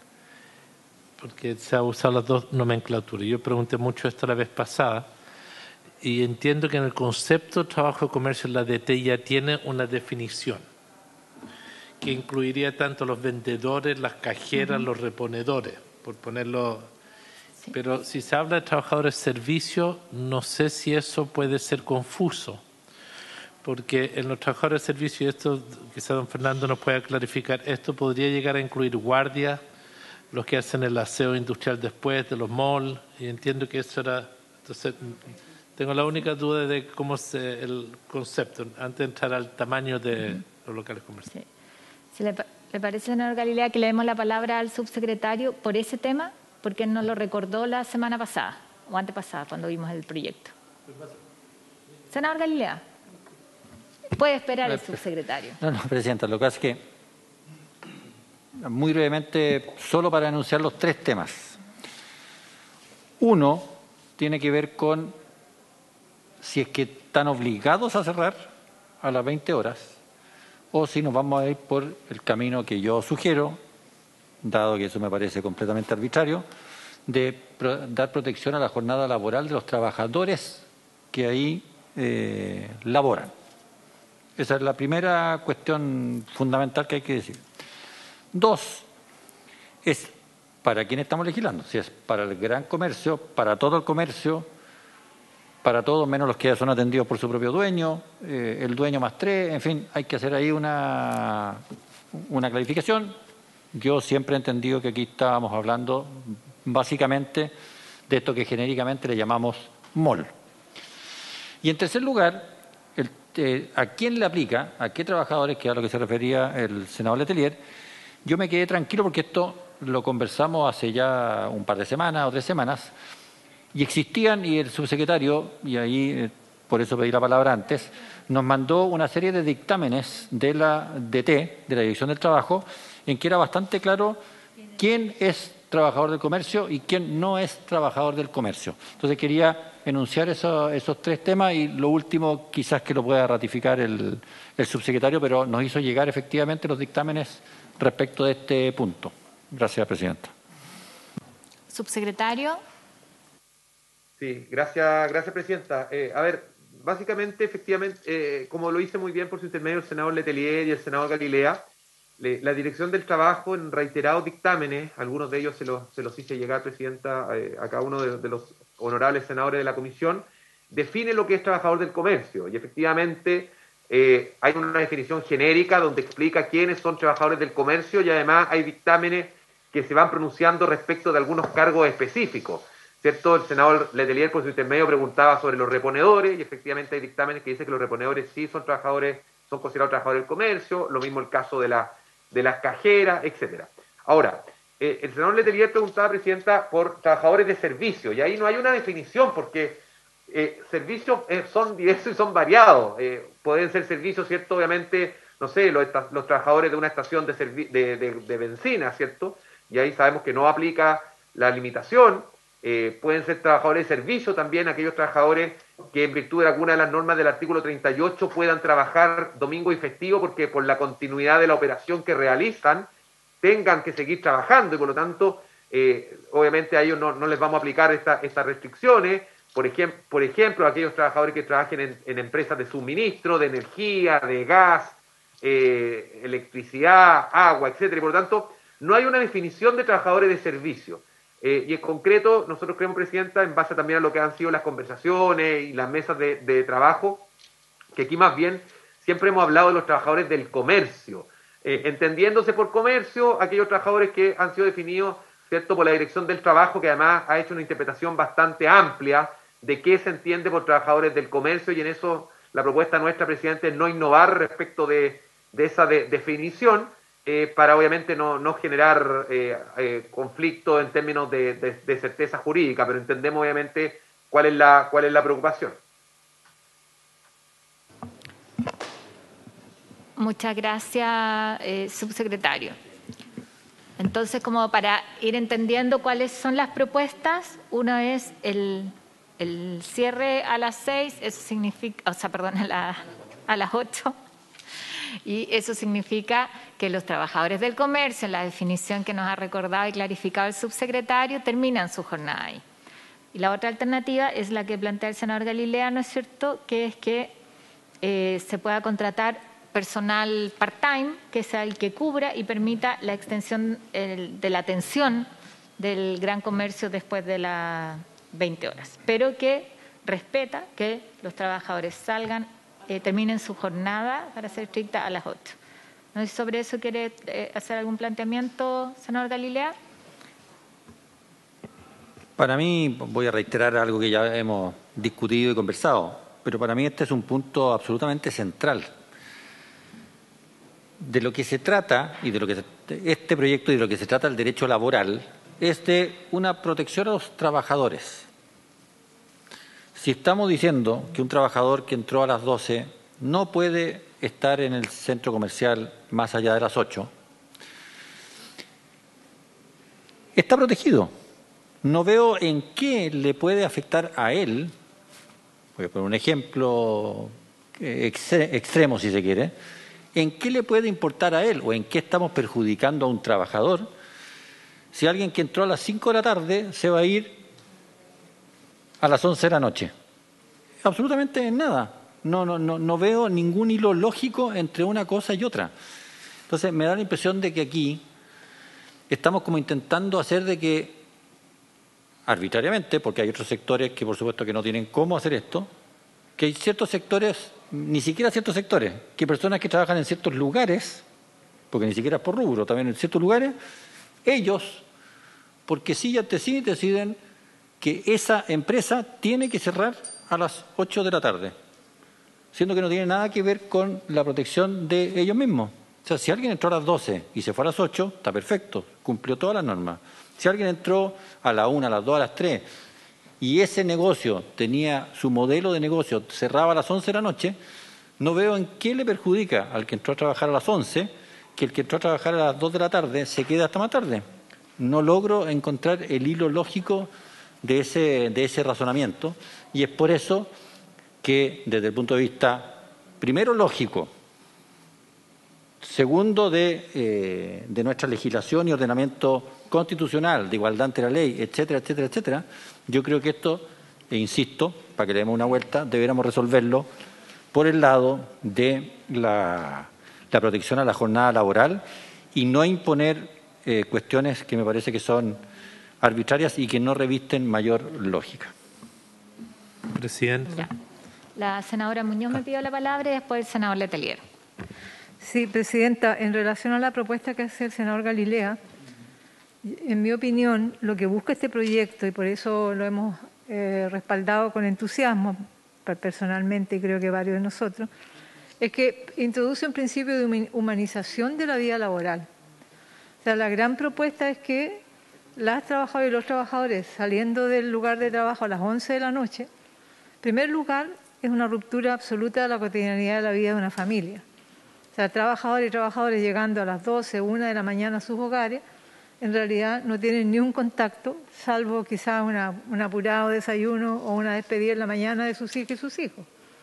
porque se ha usado las dos nomenclaturas. Yo pregunté mucho esto la vez pasada y entiendo que en el concepto de trabajo de comercio la DT ya tiene una definición que incluiría tanto los vendedores, las cajeras, los reponedores, por ponerlo. Sí. Pero si se habla de trabajadores de servicio, no sé si eso puede ser confuso, porque en los trabajadores de servicio, y esto quizá don Fernando nos pueda clarificar, esto podría llegar a incluir guardias, los que hacen el aseo industrial después de los malls, y entiendo que eso era. Entonces, tengo la única duda de cómo es el concepto, antes de entrar al tamaño de los locales comerciales. Sí. Si le parece, señor Galilea, que le demos la palabra al subsecretario por ese tema, porque él nos lo recordó la semana pasada o antepasada cuando vimos el proyecto. Senador Galilea, puede esperar el subsecretario. No, presidenta, lo que pasa es que, muy brevemente, solo para anunciar los 3 temas. Uno tiene que ver con si es que están obligados a cerrar a las 20 horas o si nos vamos a ir por el camino que yo sugiero, dado que eso me parece completamente arbitrario, de dar protección a la jornada laboral de los trabajadores que ahí laboran. Esa es la primera cuestión fundamental que hay que decir. 2, es para quién estamos legislando, si es para el gran comercio, para todo el comercio, para todos menos los que son atendidos por su propio dueño, el dueño más 3, en fin, hay que hacer ahí una clarificación. Yo siempre he entendido que aquí estábamos hablando básicamente de esto que genéricamente le llamamos mall. Y en tercer lugar, ¿a quién le aplica? ¿A qué trabajadores? Que es a lo que se refería el senador Letelier. Yo me quedé tranquilo porque esto lo conversamos hace ya un par de semanas o 3 semanas, y existían, y el subsecretario, y ahí por eso pedí la palabra antes, nos mandó una serie de dictámenes de la DT, de la Dirección del Trabajo, en que era bastante claro quién es trabajador del comercio y quién no es trabajador del comercio. Entonces quería enunciar esos 3 temas y lo último quizás que lo pueda ratificar el subsecretario, pero nos hizo llegar efectivamente los dictámenes respecto de este punto. Gracias, presidenta. Subsecretario. Sí, gracias, presidenta. A ver, básicamente, efectivamente, como lo hice muy bien por su intermedio el senador Letelier y el senador Galilea, la Dirección del Trabajo, en reiterados dictámenes, algunos de ellos se los hice llegar, presidenta, a cada uno de los honorables senadores de la comisión, define lo que es trabajador del comercio. Y efectivamente hay una definición genérica donde explica quiénes son trabajadores del comercio y además hay dictámenes que se van pronunciando respecto de algunos cargos específicos. ¿Cierto? El senador Letelier, por su intermedio, preguntaba sobre los reponedores y efectivamente hay dictámenes que dicen que los reponedores sí son trabajadores, son considerados trabajadores del comercio, lo mismo el caso de las cajeras, etcétera. Ahora, el senador Letelier preguntaba, Presidenta, por trabajadores de servicio, y ahí no hay una definición, porque servicios son diversos y son variados. Pueden ser servicios, ¿cierto? Obviamente, no sé, los trabajadores de una estación de benzina, ¿cierto? Y ahí sabemos que no aplica la limitación. Pueden ser trabajadores de servicio también, aquellos trabajadores que en virtud de alguna de las normas del artículo 38 puedan trabajar domingo y festivo porque por la continuidad de la operación que realizan tengan que seguir trabajando y por lo tanto obviamente a ellos no les vamos a aplicar estas restricciones. Por ejemplo, aquellos trabajadores que trabajen en empresas de suministro, de energía, de gas, electricidad, agua, etcétera. Y por lo tanto, no hay una definición de trabajadores de servicio. Y en concreto, nosotros creemos, Presidenta, en base también a lo que han sido las conversaciones y las mesas de trabajo, que aquí más bien siempre hemos hablado de los trabajadores del comercio, entendiéndose por comercio aquellos trabajadores que han sido definidos, ¿cierto?, por la Dirección del Trabajo, que además ha hecho una interpretación bastante amplia de qué se entiende por trabajadores del comercio, y en eso la propuesta nuestra, Presidente, es no innovar respecto de esa definición, para obviamente no generar conflicto en términos de certeza jurídica, pero entendemos obviamente cuál es la preocupación. Muchas gracias, subsecretario. Entonces, como para ir entendiendo cuáles son las propuestas, uno es el cierre a las 6, eso significa, a las 8. Y eso significa que los trabajadores del comercio, en la definición que nos ha recordado y clarificado el subsecretario, terminan su jornada ahí. Y la otra alternativa es la que plantea el senador Galilea, ¿no es cierto?, que es que se pueda contratar personal part-time, que sea el que cubra y permita la extensión de la atención del gran comercio después de las 20 horas, pero que respeta que los trabajadores terminen su jornada, para ser estricta, a las 8. No sé si sobre eso quiere hacer algún planteamiento, senador Galilea. Para mí, voy a reiterar algo que ya hemos discutido y conversado, pero para mí este es un punto absolutamente central. De lo que se trata, y de lo que este proyecto y de lo que se trata el derecho laboral, es de una protección a los trabajadores. Si estamos diciendo que un trabajador que entró a las 12 no puede estar en el centro comercial más allá de las 8, está protegido. No veo en qué le puede afectar a él, voy a poner un ejemplo extremo si se quiere, en qué le puede importar a él o en qué estamos perjudicando a un trabajador si alguien que entró a las 5 de la tarde se va a ir a las 11 de la noche. Absolutamente nada. No veo ningún hilo lógico entre una cosa y otra. Entonces me da la impresión de que aquí estamos como intentando hacer de que arbitrariamente, porque hay otros sectores que por supuesto que no tienen cómo hacer esto, que hay ciertos sectores, ni siquiera ciertos sectores, que personas que trabajan en ciertos lugares, porque ni siquiera es por rubro, también en ciertos lugares, ellos, porque sí deciden que esa empresa tiene que cerrar a las 8 de la tarde, siendo que no tiene nada que ver con la protección de ellos mismos. O sea, si alguien entró a las 12 y se fue a las 8, está perfecto, cumplió todas las normas. Si alguien entró a las 1, a las 2, a las 3 y ese negocio tenía su modelo de negocio, cerraba a las 11 de la noche, no veo en qué le perjudica al que entró a trabajar a las 11 que el que entró a trabajar a las 2 de la tarde se quede hasta más tarde. No logro encontrar el hilo lógico de ese razonamiento, y es por eso que desde el punto de vista, primero, lógico, segundo, de nuestra legislación y ordenamiento constitucional, de igualdad ante la ley, etcétera, etcétera, etcétera, yo creo que esto, e insisto, para que le demos una vuelta, deberíamos resolverlo por el lado de la protección a la jornada laboral y no imponer cuestiones que me parece que son arbitrarias y que no revisten mayor lógica. Presidente. Ya. La senadora Muñoz me pidió la palabra y después el senador Letelier. Sí, Presidenta, en relación a la propuesta que hace el senador Galilea, en mi opinión, lo que busca este proyecto, y por eso lo hemos respaldado con entusiasmo, personalmente y creo que varios de nosotros, es que introduce un principio de humanización de la vida laboral. O sea, la gran propuesta es que las trabajadoras y los trabajadores saliendo del lugar de trabajo a las 11 de la noche, en primer lugar, es una ruptura absoluta de la cotidianidad de la vida de una familia. O sea, trabajadores y trabajadores llegando a las 12, 1 de la mañana a sus hogares, en realidad no tienen ni un contacto, salvo quizás un apurado desayuno o una despedida en la mañana de sus hijas y sus hijos.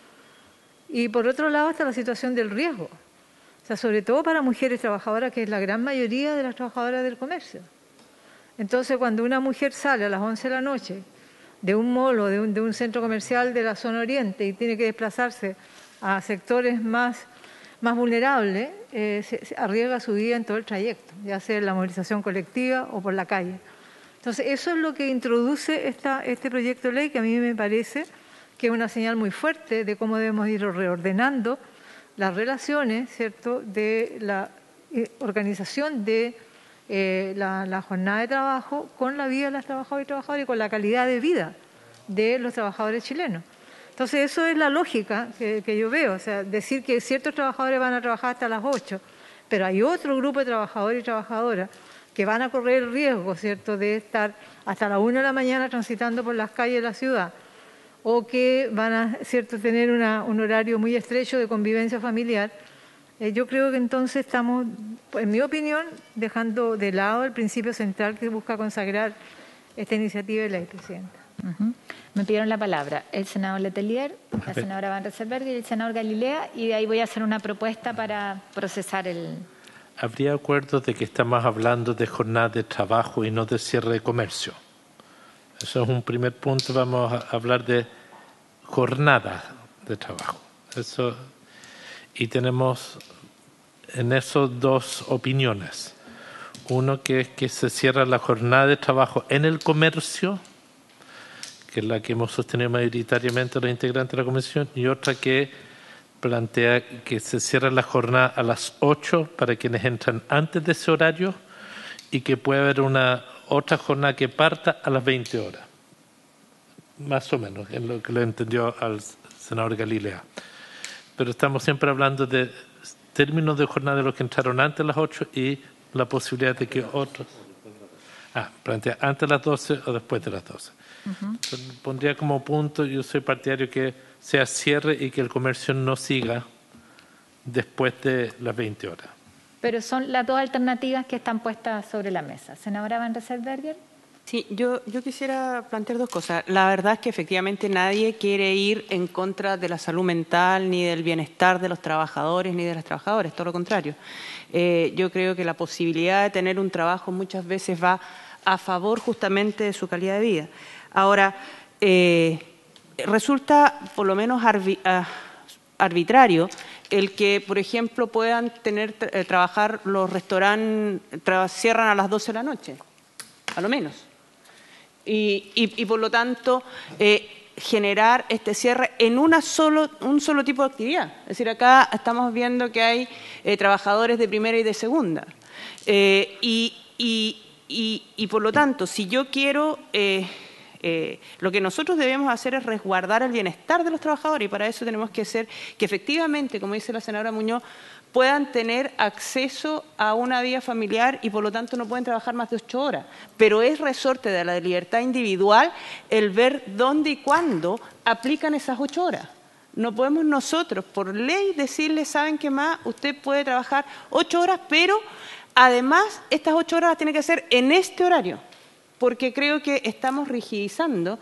Y por otro lado está la situación del riesgo. O sea, sobre todo para mujeres trabajadoras, que es la gran mayoría de las trabajadoras del comercio. Entonces, cuando una mujer sale a las 11 de la noche de un mall o de un centro comercial de la zona oriente y tiene que desplazarse a sectores más vulnerables, se arriesga su vida en todo el trayecto, ya sea en la movilización colectiva o por la calle. Entonces, eso es lo que introduce este proyecto de ley, que a mí me parece que es una señal muy fuerte de cómo debemos ir reordenando las relaciones, ¿cierto?, de la organización de la jornada de trabajo con la vida de las trabajadoras y trabajadores y con la calidad de vida de los trabajadores chilenos. Entonces, eso es la lógica que yo veo, o sea, decir que ciertos trabajadores van a trabajar hasta las 8, pero hay otro grupo de trabajadores y trabajadoras que van a correr el riesgo, ¿cierto?, de estar hasta la 1 de la mañana transitando por las calles de la ciudad, o que van a, ¿cierto?, tener un horario muy estrecho de convivencia familiar. Yo creo que entonces estamos, en mi opinión, dejando de lado el principio central que busca consagrar esta iniciativa de ley, Presidenta. Me pidieron la palabra el senador Letelier, la senadora Van Rysselbergher y el senador Galilea, y de ahí voy a hacer una propuesta para procesar el... ¿Habría acuerdo de que estamos hablando de jornada de trabajo y no de cierre de comercio? Eso es un primer punto. Vamos a hablar de jornada de trabajo. Eso, y tenemos en eso dos opiniones. Uno que es que se cierra la jornada de trabajo en el comercio, que es la que hemos sostenido mayoritariamente los integrantes de la comisión, y otra que plantea que se cierra la jornada a las 8 para quienes entran antes de ese horario y que puede haber una otra jornada que parta a las 20 horas. Más o menos, en lo que le entendió al senador Galilea. Pero estamos siempre hablando de términos de jornada de los que entraron antes de las 8 y la posibilidad de que otros... plantea antes de las 12 o después de las 12. Pondría como punto, yo soy partidario que sea cierre y que el comercio no siga después de las 20 horas. Pero son las dos alternativas que están puestas sobre la mesa. Senadora Van Rysselbergher. Sí, yo quisiera plantear dos cosas. La verdad es que efectivamente nadie quiere ir en contra de la salud mental, ni del bienestar de los trabajadores, ni de las trabajadoras, todo lo contrario. Yo creo que la posibilidad de tener un trabajo muchas veces va a favor justamente de su calidad de vida. Ahora, resulta por lo menos arbitrario el que, por ejemplo, puedan trabajar los restaurantes, cierran a las 12 de la noche, a lo menos. Y por lo tanto, generar este cierre en un solo tipo de actividad. Es decir, acá estamos viendo que hay trabajadores de primera y de segunda. Y por lo tanto, si yo quiero... lo que nosotros debemos hacer es resguardar el bienestar de los trabajadores y para eso tenemos que hacer que efectivamente, como dice la senadora Muñoz, puedan tener acceso a una vida familiar y por lo tanto no pueden trabajar más de 8 horas. Pero es resorte de la libertad individual el ver dónde y cuándo aplican esas 8 horas. No podemos nosotros, por ley, decirle, ¿saben qué más? Usted puede trabajar 8 horas, pero además estas 8 horas las tiene que hacer en este horario. Porque creo que estamos rigidizando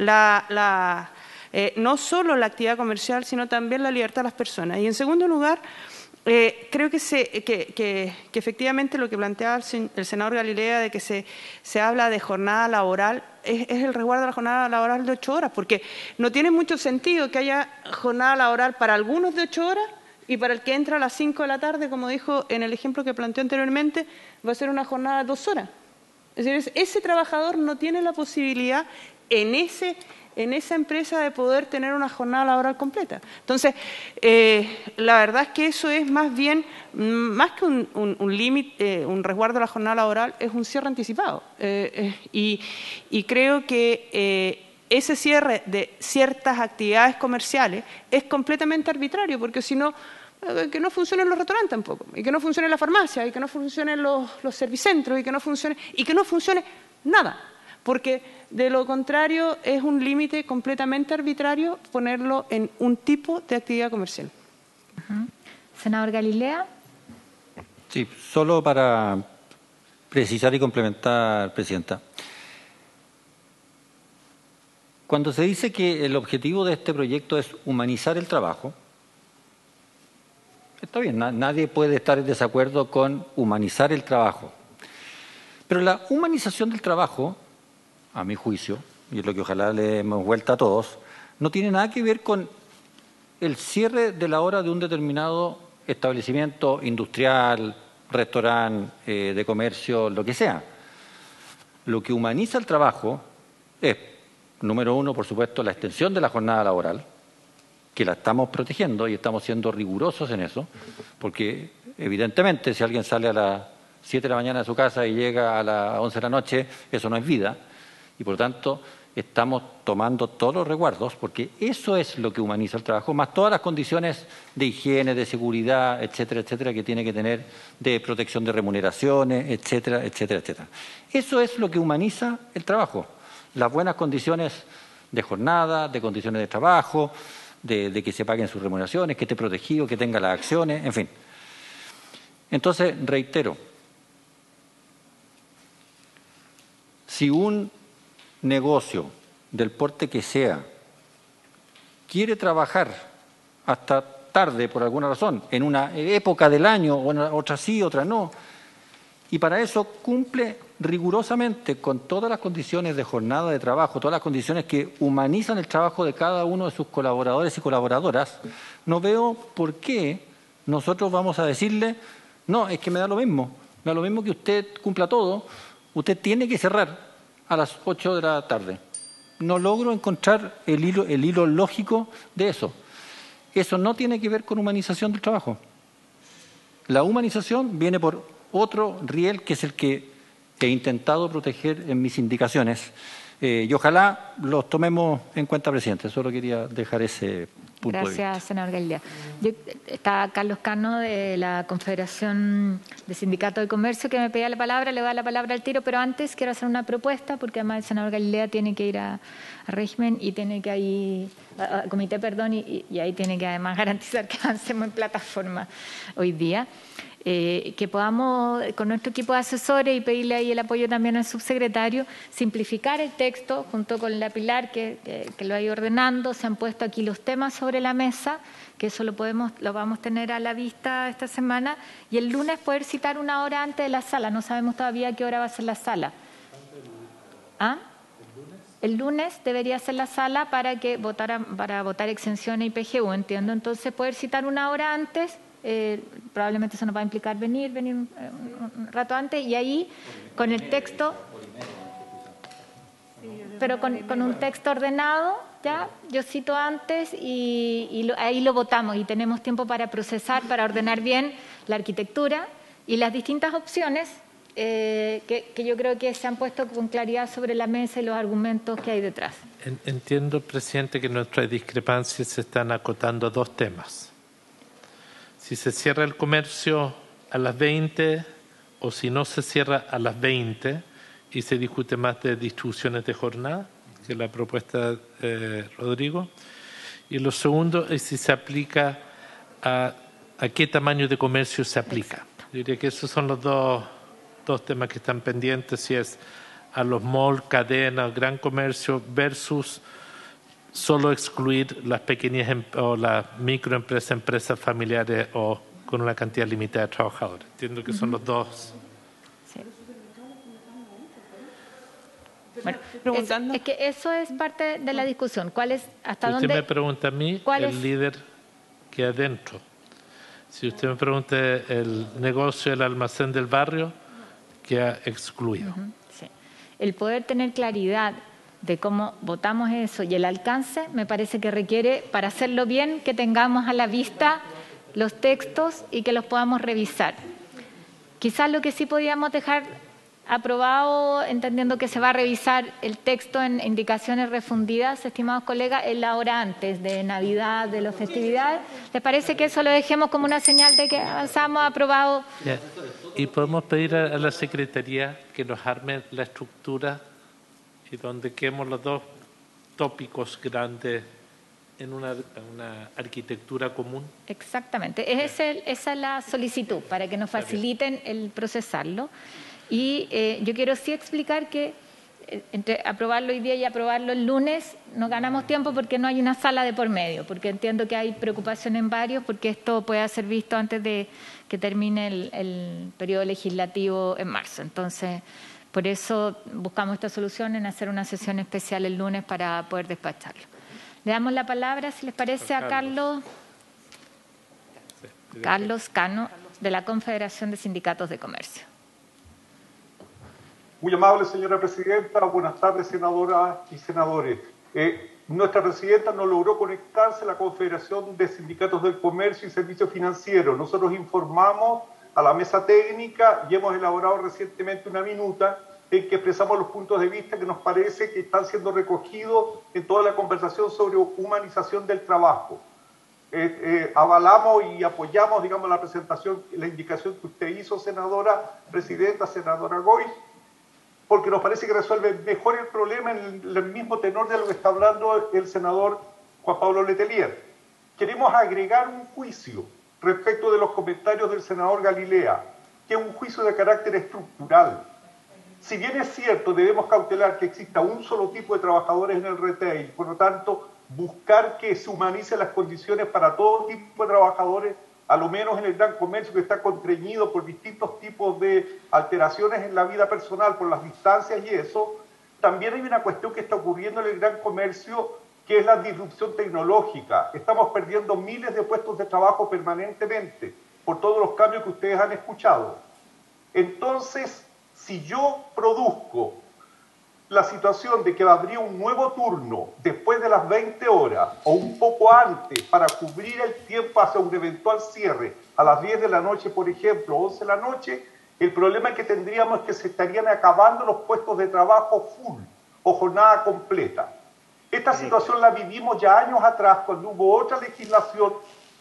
no solo la actividad comercial, sino también la libertad de las personas. Y en segundo lugar, creo que efectivamente lo que planteaba el senador Galilea de que se habla de jornada laboral es el resguardo de la jornada laboral de 8 horas, porque no tiene mucho sentido que haya jornada laboral para algunos de 8 horas y para el que entra a las 5 de la tarde, como dijo en el ejemplo que planteó anteriormente, va a ser una jornada de 2 horas. Es decir, ese trabajador no tiene la posibilidad en esa empresa de poder tener una jornada laboral completa. Entonces, la verdad es que eso es más bien, más que un límite, un resguardo de la jornada laboral, es un cierre anticipado. Y creo que ese cierre de ciertas actividades comerciales es completamente arbitrario, porque si no, que no funcionen los restaurantes tampoco, y que no funcione la farmacia, y que no funcionen los servicentros, y que no funcione nada, porque de lo contrario es un límite completamente arbitrario ponerlo en un tipo de actividad comercial. Senador Galilea. Sí, solo para precisar y complementar, Presidenta. Cuando se dice que el objetivo de este proyecto es humanizar el trabajo, está bien, nadie puede estar en desacuerdo con humanizar el trabajo. Pero la humanización del trabajo, a mi juicio, y es lo que ojalá le demos vuelta a todos, no tiene nada que ver con el cierre de la hora de un determinado establecimiento industrial, restaurante, de comercio, lo que sea. Lo que humaniza el trabajo es, número uno, por supuesto, la extensión de la jornada laboral, que la estamos protegiendo y estamos siendo rigurosos en eso, porque evidentemente si alguien sale a las 7 de la mañana de su casa y llega a las 11 de la noche, eso no es vida, y por lo tanto estamos tomando todos los resguardos, porque eso es lo que humaniza el trabajo, más todas las condiciones de higiene, de seguridad, etcétera, etcétera, que tiene que tener, de protección de remuneraciones, etcétera, etcétera, etcétera. Eso es lo que humaniza el trabajo, las buenas condiciones de jornada, de condiciones de trabajo, de que se paguen sus remuneraciones, que esté protegido, que tenga las acciones, en fin. Entonces, reitero, si un negocio del porte que sea quiere trabajar hasta tarde por alguna razón, en una época del año, otra sí, otra no, y para eso cumple rigurosamente con todas las condiciones de jornada de trabajo, todas las condiciones que humanizan el trabajo de cada uno de sus colaboradores y colaboradoras, no veo por qué nosotros vamos a decirle, no, es que me da lo mismo que usted cumpla todo, usted tiene que cerrar a las 8 de la tarde. No logro encontrar el hilo lógico de eso. Eso no tiene que ver con humanización del trabajo. La humanización viene por otro riel, que es el que he intentado proteger en mis indicaciones. Y ojalá los tomemos en cuenta, Presidente. Solo quería dejar ese punto de vista. Gracias, senador Galilea. Está Carlos Cano, de la Confederación de Sindicatos de Comercio, que me pedía la palabra. Le voy a dar la palabra al tiro, pero antes quiero hacer una propuesta, porque además el senador Galilea tiene que ir a régimen y tiene que ir a comité, perdón, y ahí tiene que además garantizar que avancemos en plataforma hoy día. Que podamos, con nuestro equipo de asesores, y pedirle ahí el apoyo también al subsecretario, simplificar el texto junto con la Pilar que lo ha ido ordenando. Se han puesto aquí los temas sobre la mesa, que eso lo vamos a tener a la vista esta semana, y el lunes poder citar una hora antes de la sala. No sabemos todavía a qué hora va a ser la sala. ¿Ah? El lunes debería ser la sala para votar exenciones y PGU, entiendo. Entonces, poder citar una hora antes. Probablemente eso nos va a implicar venir un rato antes, y ahí con el texto, pero con un texto ordenado, ya yo cito antes y ahí lo votamos, y tenemos tiempo para procesar, para ordenar bien la arquitectura y las distintas opciones que yo creo que se han puesto con claridad sobre la mesa y los argumentos que hay detrás. Entiendo, Presidente, que nuestras discrepancias se están acotando a dos temas. Si se cierra el comercio a las 20 o si no se cierra a las 20 y se discute más de distribuciones de jornada, que es la propuesta de Rodrigo. Y lo segundo es si se aplica a qué tamaño de comercio se aplica. Exacto. Yo diría que esos son los dos temas que están pendientes, si es a los malls, cadenas, gran comercio versus solo excluir las pequeñas o las microempresas, empresas familiares o con una cantidad limitada de trabajadores. Entiendo que son los dos. Sí. Bueno, es que eso es parte de la discusión. ¿Cuál es, hasta si usted dónde? me pregunta a mí, el líder queda adentro. Si usted me pregunta el negocio del almacén del barrio, queda excluido. Sí. El poder tener claridad de cómo votamos eso y el alcance, me parece que requiere, para hacerlo bien, que tengamos a la vista los textos y que los podamos revisar. Quizás lo que sí podíamos dejar aprobado, entendiendo que se va a revisar el texto en indicaciones refundidas, estimados colegas, en la hora antes de Navidad, de las festividades. ¿Les parece que eso lo dejemos como una señal de que avanzamos? Aprobado. Ya. Y podemos pedir a la Secretaría que nos arme la estructura y donde quedemos los dos tópicos grandes en una arquitectura común. Exactamente. Esa es la solicitud, para que nos faciliten el procesarlo. Y yo quiero sí explicar que entre aprobarlo hoy día y aprobarlo el lunes no ganamos tiempo porque no hay una sala de por medio, porque entiendo que hay preocupación en varios, porque esto pueda ser visto antes de que termine el periodo legislativo en marzo. Entonces, por eso buscamos esta solución en hacer una sesión especial el lunes para poder despacharlo. Le damos la palabra, si les parece, a Carlos Cano, de la Confederación de Sindicatos de Comercio. Muy amable, señora presidenta. Buenas tardes, senadoras y senadores. Nuestra presidenta no logró conectarse a la Confederación de Sindicatos del Comercio y Servicios Financieros. Nosotros informamos a la mesa técnica y hemos elaborado recientemente una minuta en que expresamos los puntos de vista que nos parece que están siendo recogidos en toda la conversación sobre humanización del trabajo. Avalamos y apoyamos, digamos, la presentación, la indicación que usted hizo, senadora presidenta, senadora Goy, porque nos parece que resuelve mejor el problema en el mismo tenor de lo que está hablando el senador Juan Pablo Letelier. Queremos agregar un juicio respecto de los comentarios del senador Galilea, que es un juicio de carácter estructural. Si bien es cierto, debemos cautelar que exista un solo tipo de trabajadores en el retail, por lo tanto, buscar que se humanicen las condiciones para todo tipo de trabajadores, a lo menos en el gran comercio que está contrañido por distintos tipos de alteraciones en la vida personal, por las distancias y eso. También hay una cuestión que está ocurriendo en el gran comercio, que es la disrupción tecnológica. Estamos perdiendo miles de puestos de trabajo permanentemente por todos los cambios que ustedes han escuchado. Entonces, si yo produzco la situación de que habría un nuevo turno después de las 20 horas o un poco antes para cubrir el tiempo hacia un eventual cierre a las 10 de la noche, por ejemplo, 11 de la noche, el problema que tendríamos es que se estarían acabando los puestos de trabajo full o jornada completa. Esta situación la vivimos ya años atrás cuando hubo otra legislación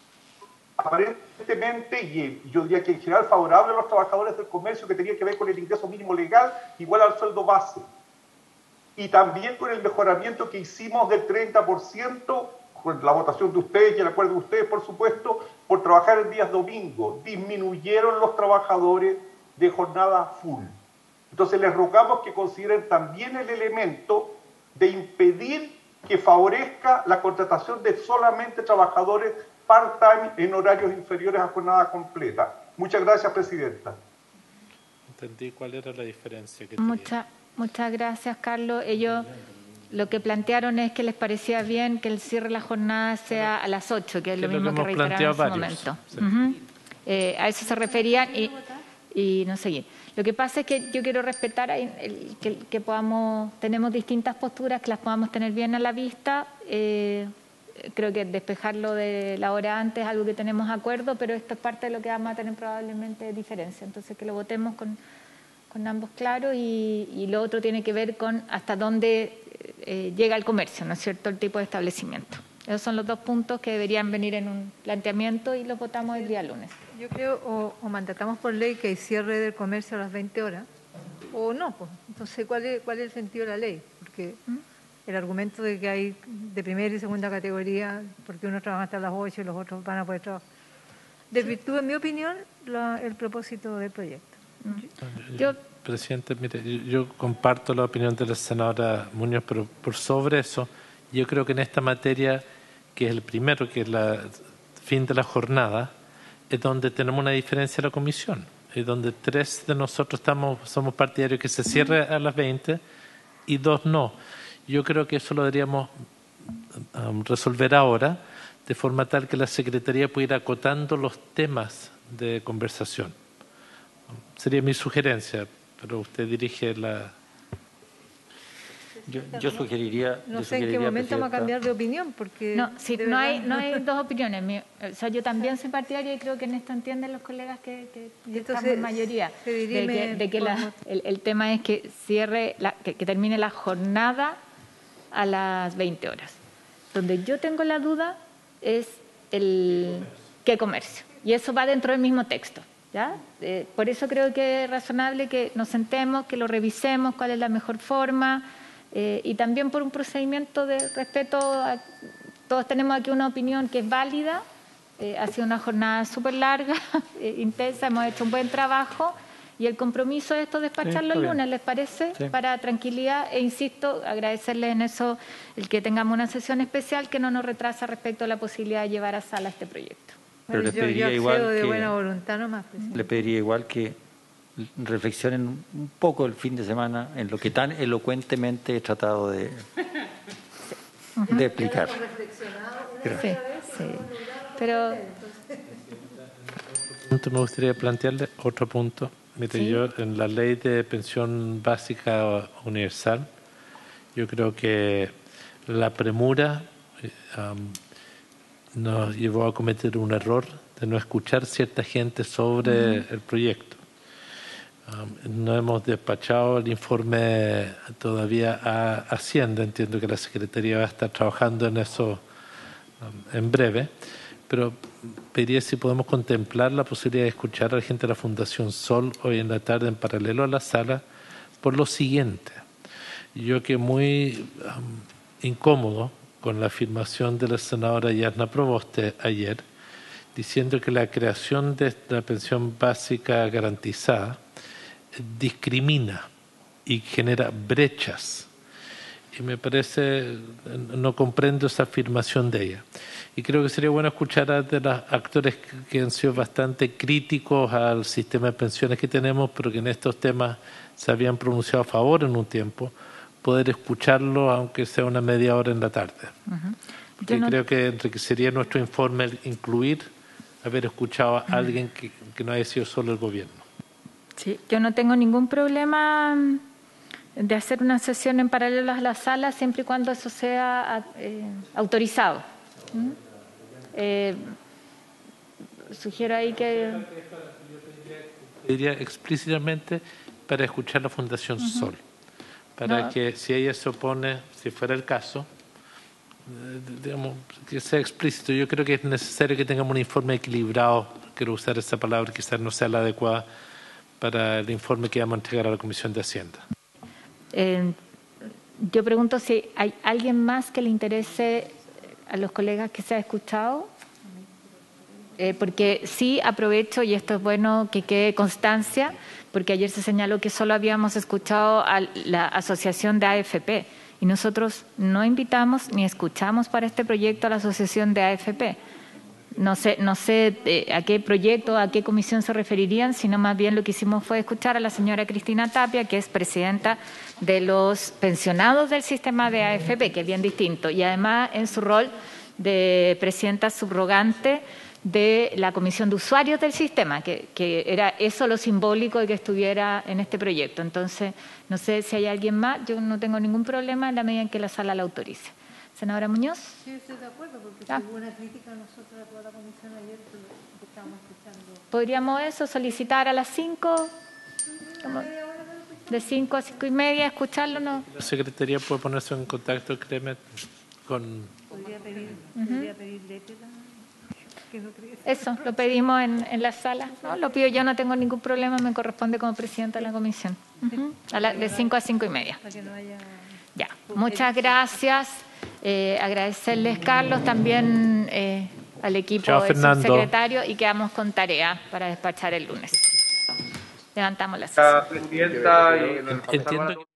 aparentemente, y yo diría que en general favorable a los trabajadores del comercio, que tenía que ver con el ingreso mínimo legal igual al sueldo base. Y también con el mejoramiento que hicimos del 30%, con la votación de ustedes y el acuerdo de ustedes, por supuesto, por trabajar en días domingos. Disminuyeron los trabajadores de jornada full. Entonces les rogamos que consideren también el elemento de impedir que favorezca la contratación de solamente trabajadores part-time en horarios inferiores a jornada completa. Muchas gracias, presidenta. Entendí cuál era la diferencia que tenía. Muchas gracias, Carlos. Ellos lo que plantearon es que les parecía bien que el cierre de la jornada sea a las 8, que es lo mismo que reiteraron en ese momento. Sí. A eso se referían y no seguir. Lo que pasa es que yo quiero respetar que tenemos distintas posturas, que las podamos tener bien a la vista. Creo que despejarlo de la hora antes es algo que tenemos acuerdo, pero esto es parte de lo que vamos a tener probablemente diferencia. Entonces, que lo votemos con ambos claros y lo otro tiene que ver con hasta dónde llega el comercio, ¿no es cierto?, el tipo de establecimiento. Esos son los dos puntos que deberían venir en un planteamiento y los votamos el día lunes. Yo creo o mandatamos por ley que hay cierre del comercio a las 20 horas o no, pues. Entonces, ¿cuál es el sentido de la ley? Porque el argumento de que hay de primera y segunda categoría, porque unos trabajan hasta las 8 y los otros van a poder trabajar, desvirtúa, en mi opinión, el propósito del proyecto. Presidente, mire, yo comparto la opinión de la senadora Muñoz, pero por sobre eso, yo creo que en esta materia, que es el primero, que es el fin de la jornada, es donde tenemos una diferencia en la comisión, es donde 3 de nosotros somos partidarios que se cierre a las 20 y 2 no. Yo creo que eso lo deberíamos resolver ahora, de forma tal que la Secretaría pueda ir acotando los temas de conversación. Sería mi sugerencia, pero usted dirige la... Yo sugeriría... No sé en qué momento vamos a cambiar de opinión, porque... No, sí, no hay dos opiniones. O sea, yo también soy partidaria y creo que en esto entienden los colegas que estamos en mayoría. De que el tema es que que termine la jornada a las 20 horas. Donde yo tengo la duda es qué comercio. Y eso va dentro del mismo texto. ¿Ya? Por eso creo que es razonable que nos sentemos, que lo revisemos, cuál es la mejor forma, y también por un procedimiento de respeto todos tenemos aquí una opinión que es válida. Ha sido una jornada súper larga, intensa, hemos hecho un buen trabajo y el compromiso es esto despacharlo el lunes, ¿les parece? Sí. Para tranquilidad e insisto, agradecerles en eso el que tengamos una sesión especial que no nos retrasa respecto a la posibilidad de llevar a sala este proyecto. Pero le pediría yo igual de que, buena voluntad nomás, presidente. Le pediría igual que reflexionen un poco el fin de semana en lo que tan elocuentemente he tratado de explicar. Sí, sí. Pero me gustaría plantearle otro punto. Mire, ¿sí? Yo en la ley de pensión básica universal, yo creo que la premura nos llevó a cometer un error de no escuchar cierta gente sobre el proyecto. No hemos despachado el informe todavía a Hacienda. Entiendo que la Secretaría va a estar trabajando en eso en breve, pero pediría si podemos contemplar la posibilidad de escuchar a la gente de la Fundación Sol hoy en la tarde en paralelo a la sala por lo siguiente. Yo quedé muy incómodo con la afirmación de la senadora Yarna Proboste ayer, diciendo que la creación de la pensión básica garantizada discrimina y genera brechas. Y me parece, no comprendo esa afirmación de ella. Y creo que sería bueno escuchar a de los actores que han sido bastante críticos al sistema de pensiones que tenemos, pero que en estos temas se habían pronunciado a favor en un tiempo, poder escucharlo aunque sea una media hora en la tarde. Porque creo que enriquecería nuestro informe incluir haber escuchado a alguien que no haya sido solo el gobierno. Sí, yo no tengo ningún problema de hacer una sesión en paralelo a la sala siempre y cuando eso sea autorizado. Sugiero ahí que... Diría explícitamente para escuchar la Fundación Sol, para que si ella se opone, si fuera el caso, digamos, que sea explícito. Yo creo que es necesario que tengamos un informe equilibrado, quiero usar esa palabra, quizás no sea la adecuada para el informe que vamos a entregar a la Comisión de Hacienda. Yo pregunto si hay alguien más que le interese a los colegas que se ha escuchado, porque sí aprovecho, y esto es bueno que quede constancia, porque ayer se señaló que solo habíamos escuchado a la asociación de AFP, y nosotros no invitamos ni escuchamos para este proyecto a la asociación de AFP. No sé a qué proyecto, a qué comisión se referirían, sino más bien lo que hicimos fue escuchar a la señora Cristina Tapia, que es presidenta de los pensionados del sistema de AFP, que es bien distinto, y además en su rol de presidenta subrogante de la Comisión de Usuarios del Sistema, que era eso lo simbólico de que estuviera en este proyecto. Entonces, no sé si hay alguien más, yo no tengo ningún problema en la medida en que la sala la autorice. Senadora Muñoz. Sí, estoy de acuerdo, porque hubo una crítica a nosotros a toda la comisión ayer que estábamos escuchando. ¿Podríamos eso, solicitar a las 5? De 5 a 5 y media, escucharlo, ¿no? La Secretaría puede ponerse en contacto, créeme, con... Podría pedir leche también. Eso, lo pedimos en la sala. No, lo pido yo, no tengo ningún problema, me corresponde como presidenta de la comisión. De 5 a 5 y media. Ya, muchas gracias. Agradecerles, Carlos, también al equipo del subsecretario, y quedamos con tarea para despachar el lunes. Levantamos la sesión. Presidenta,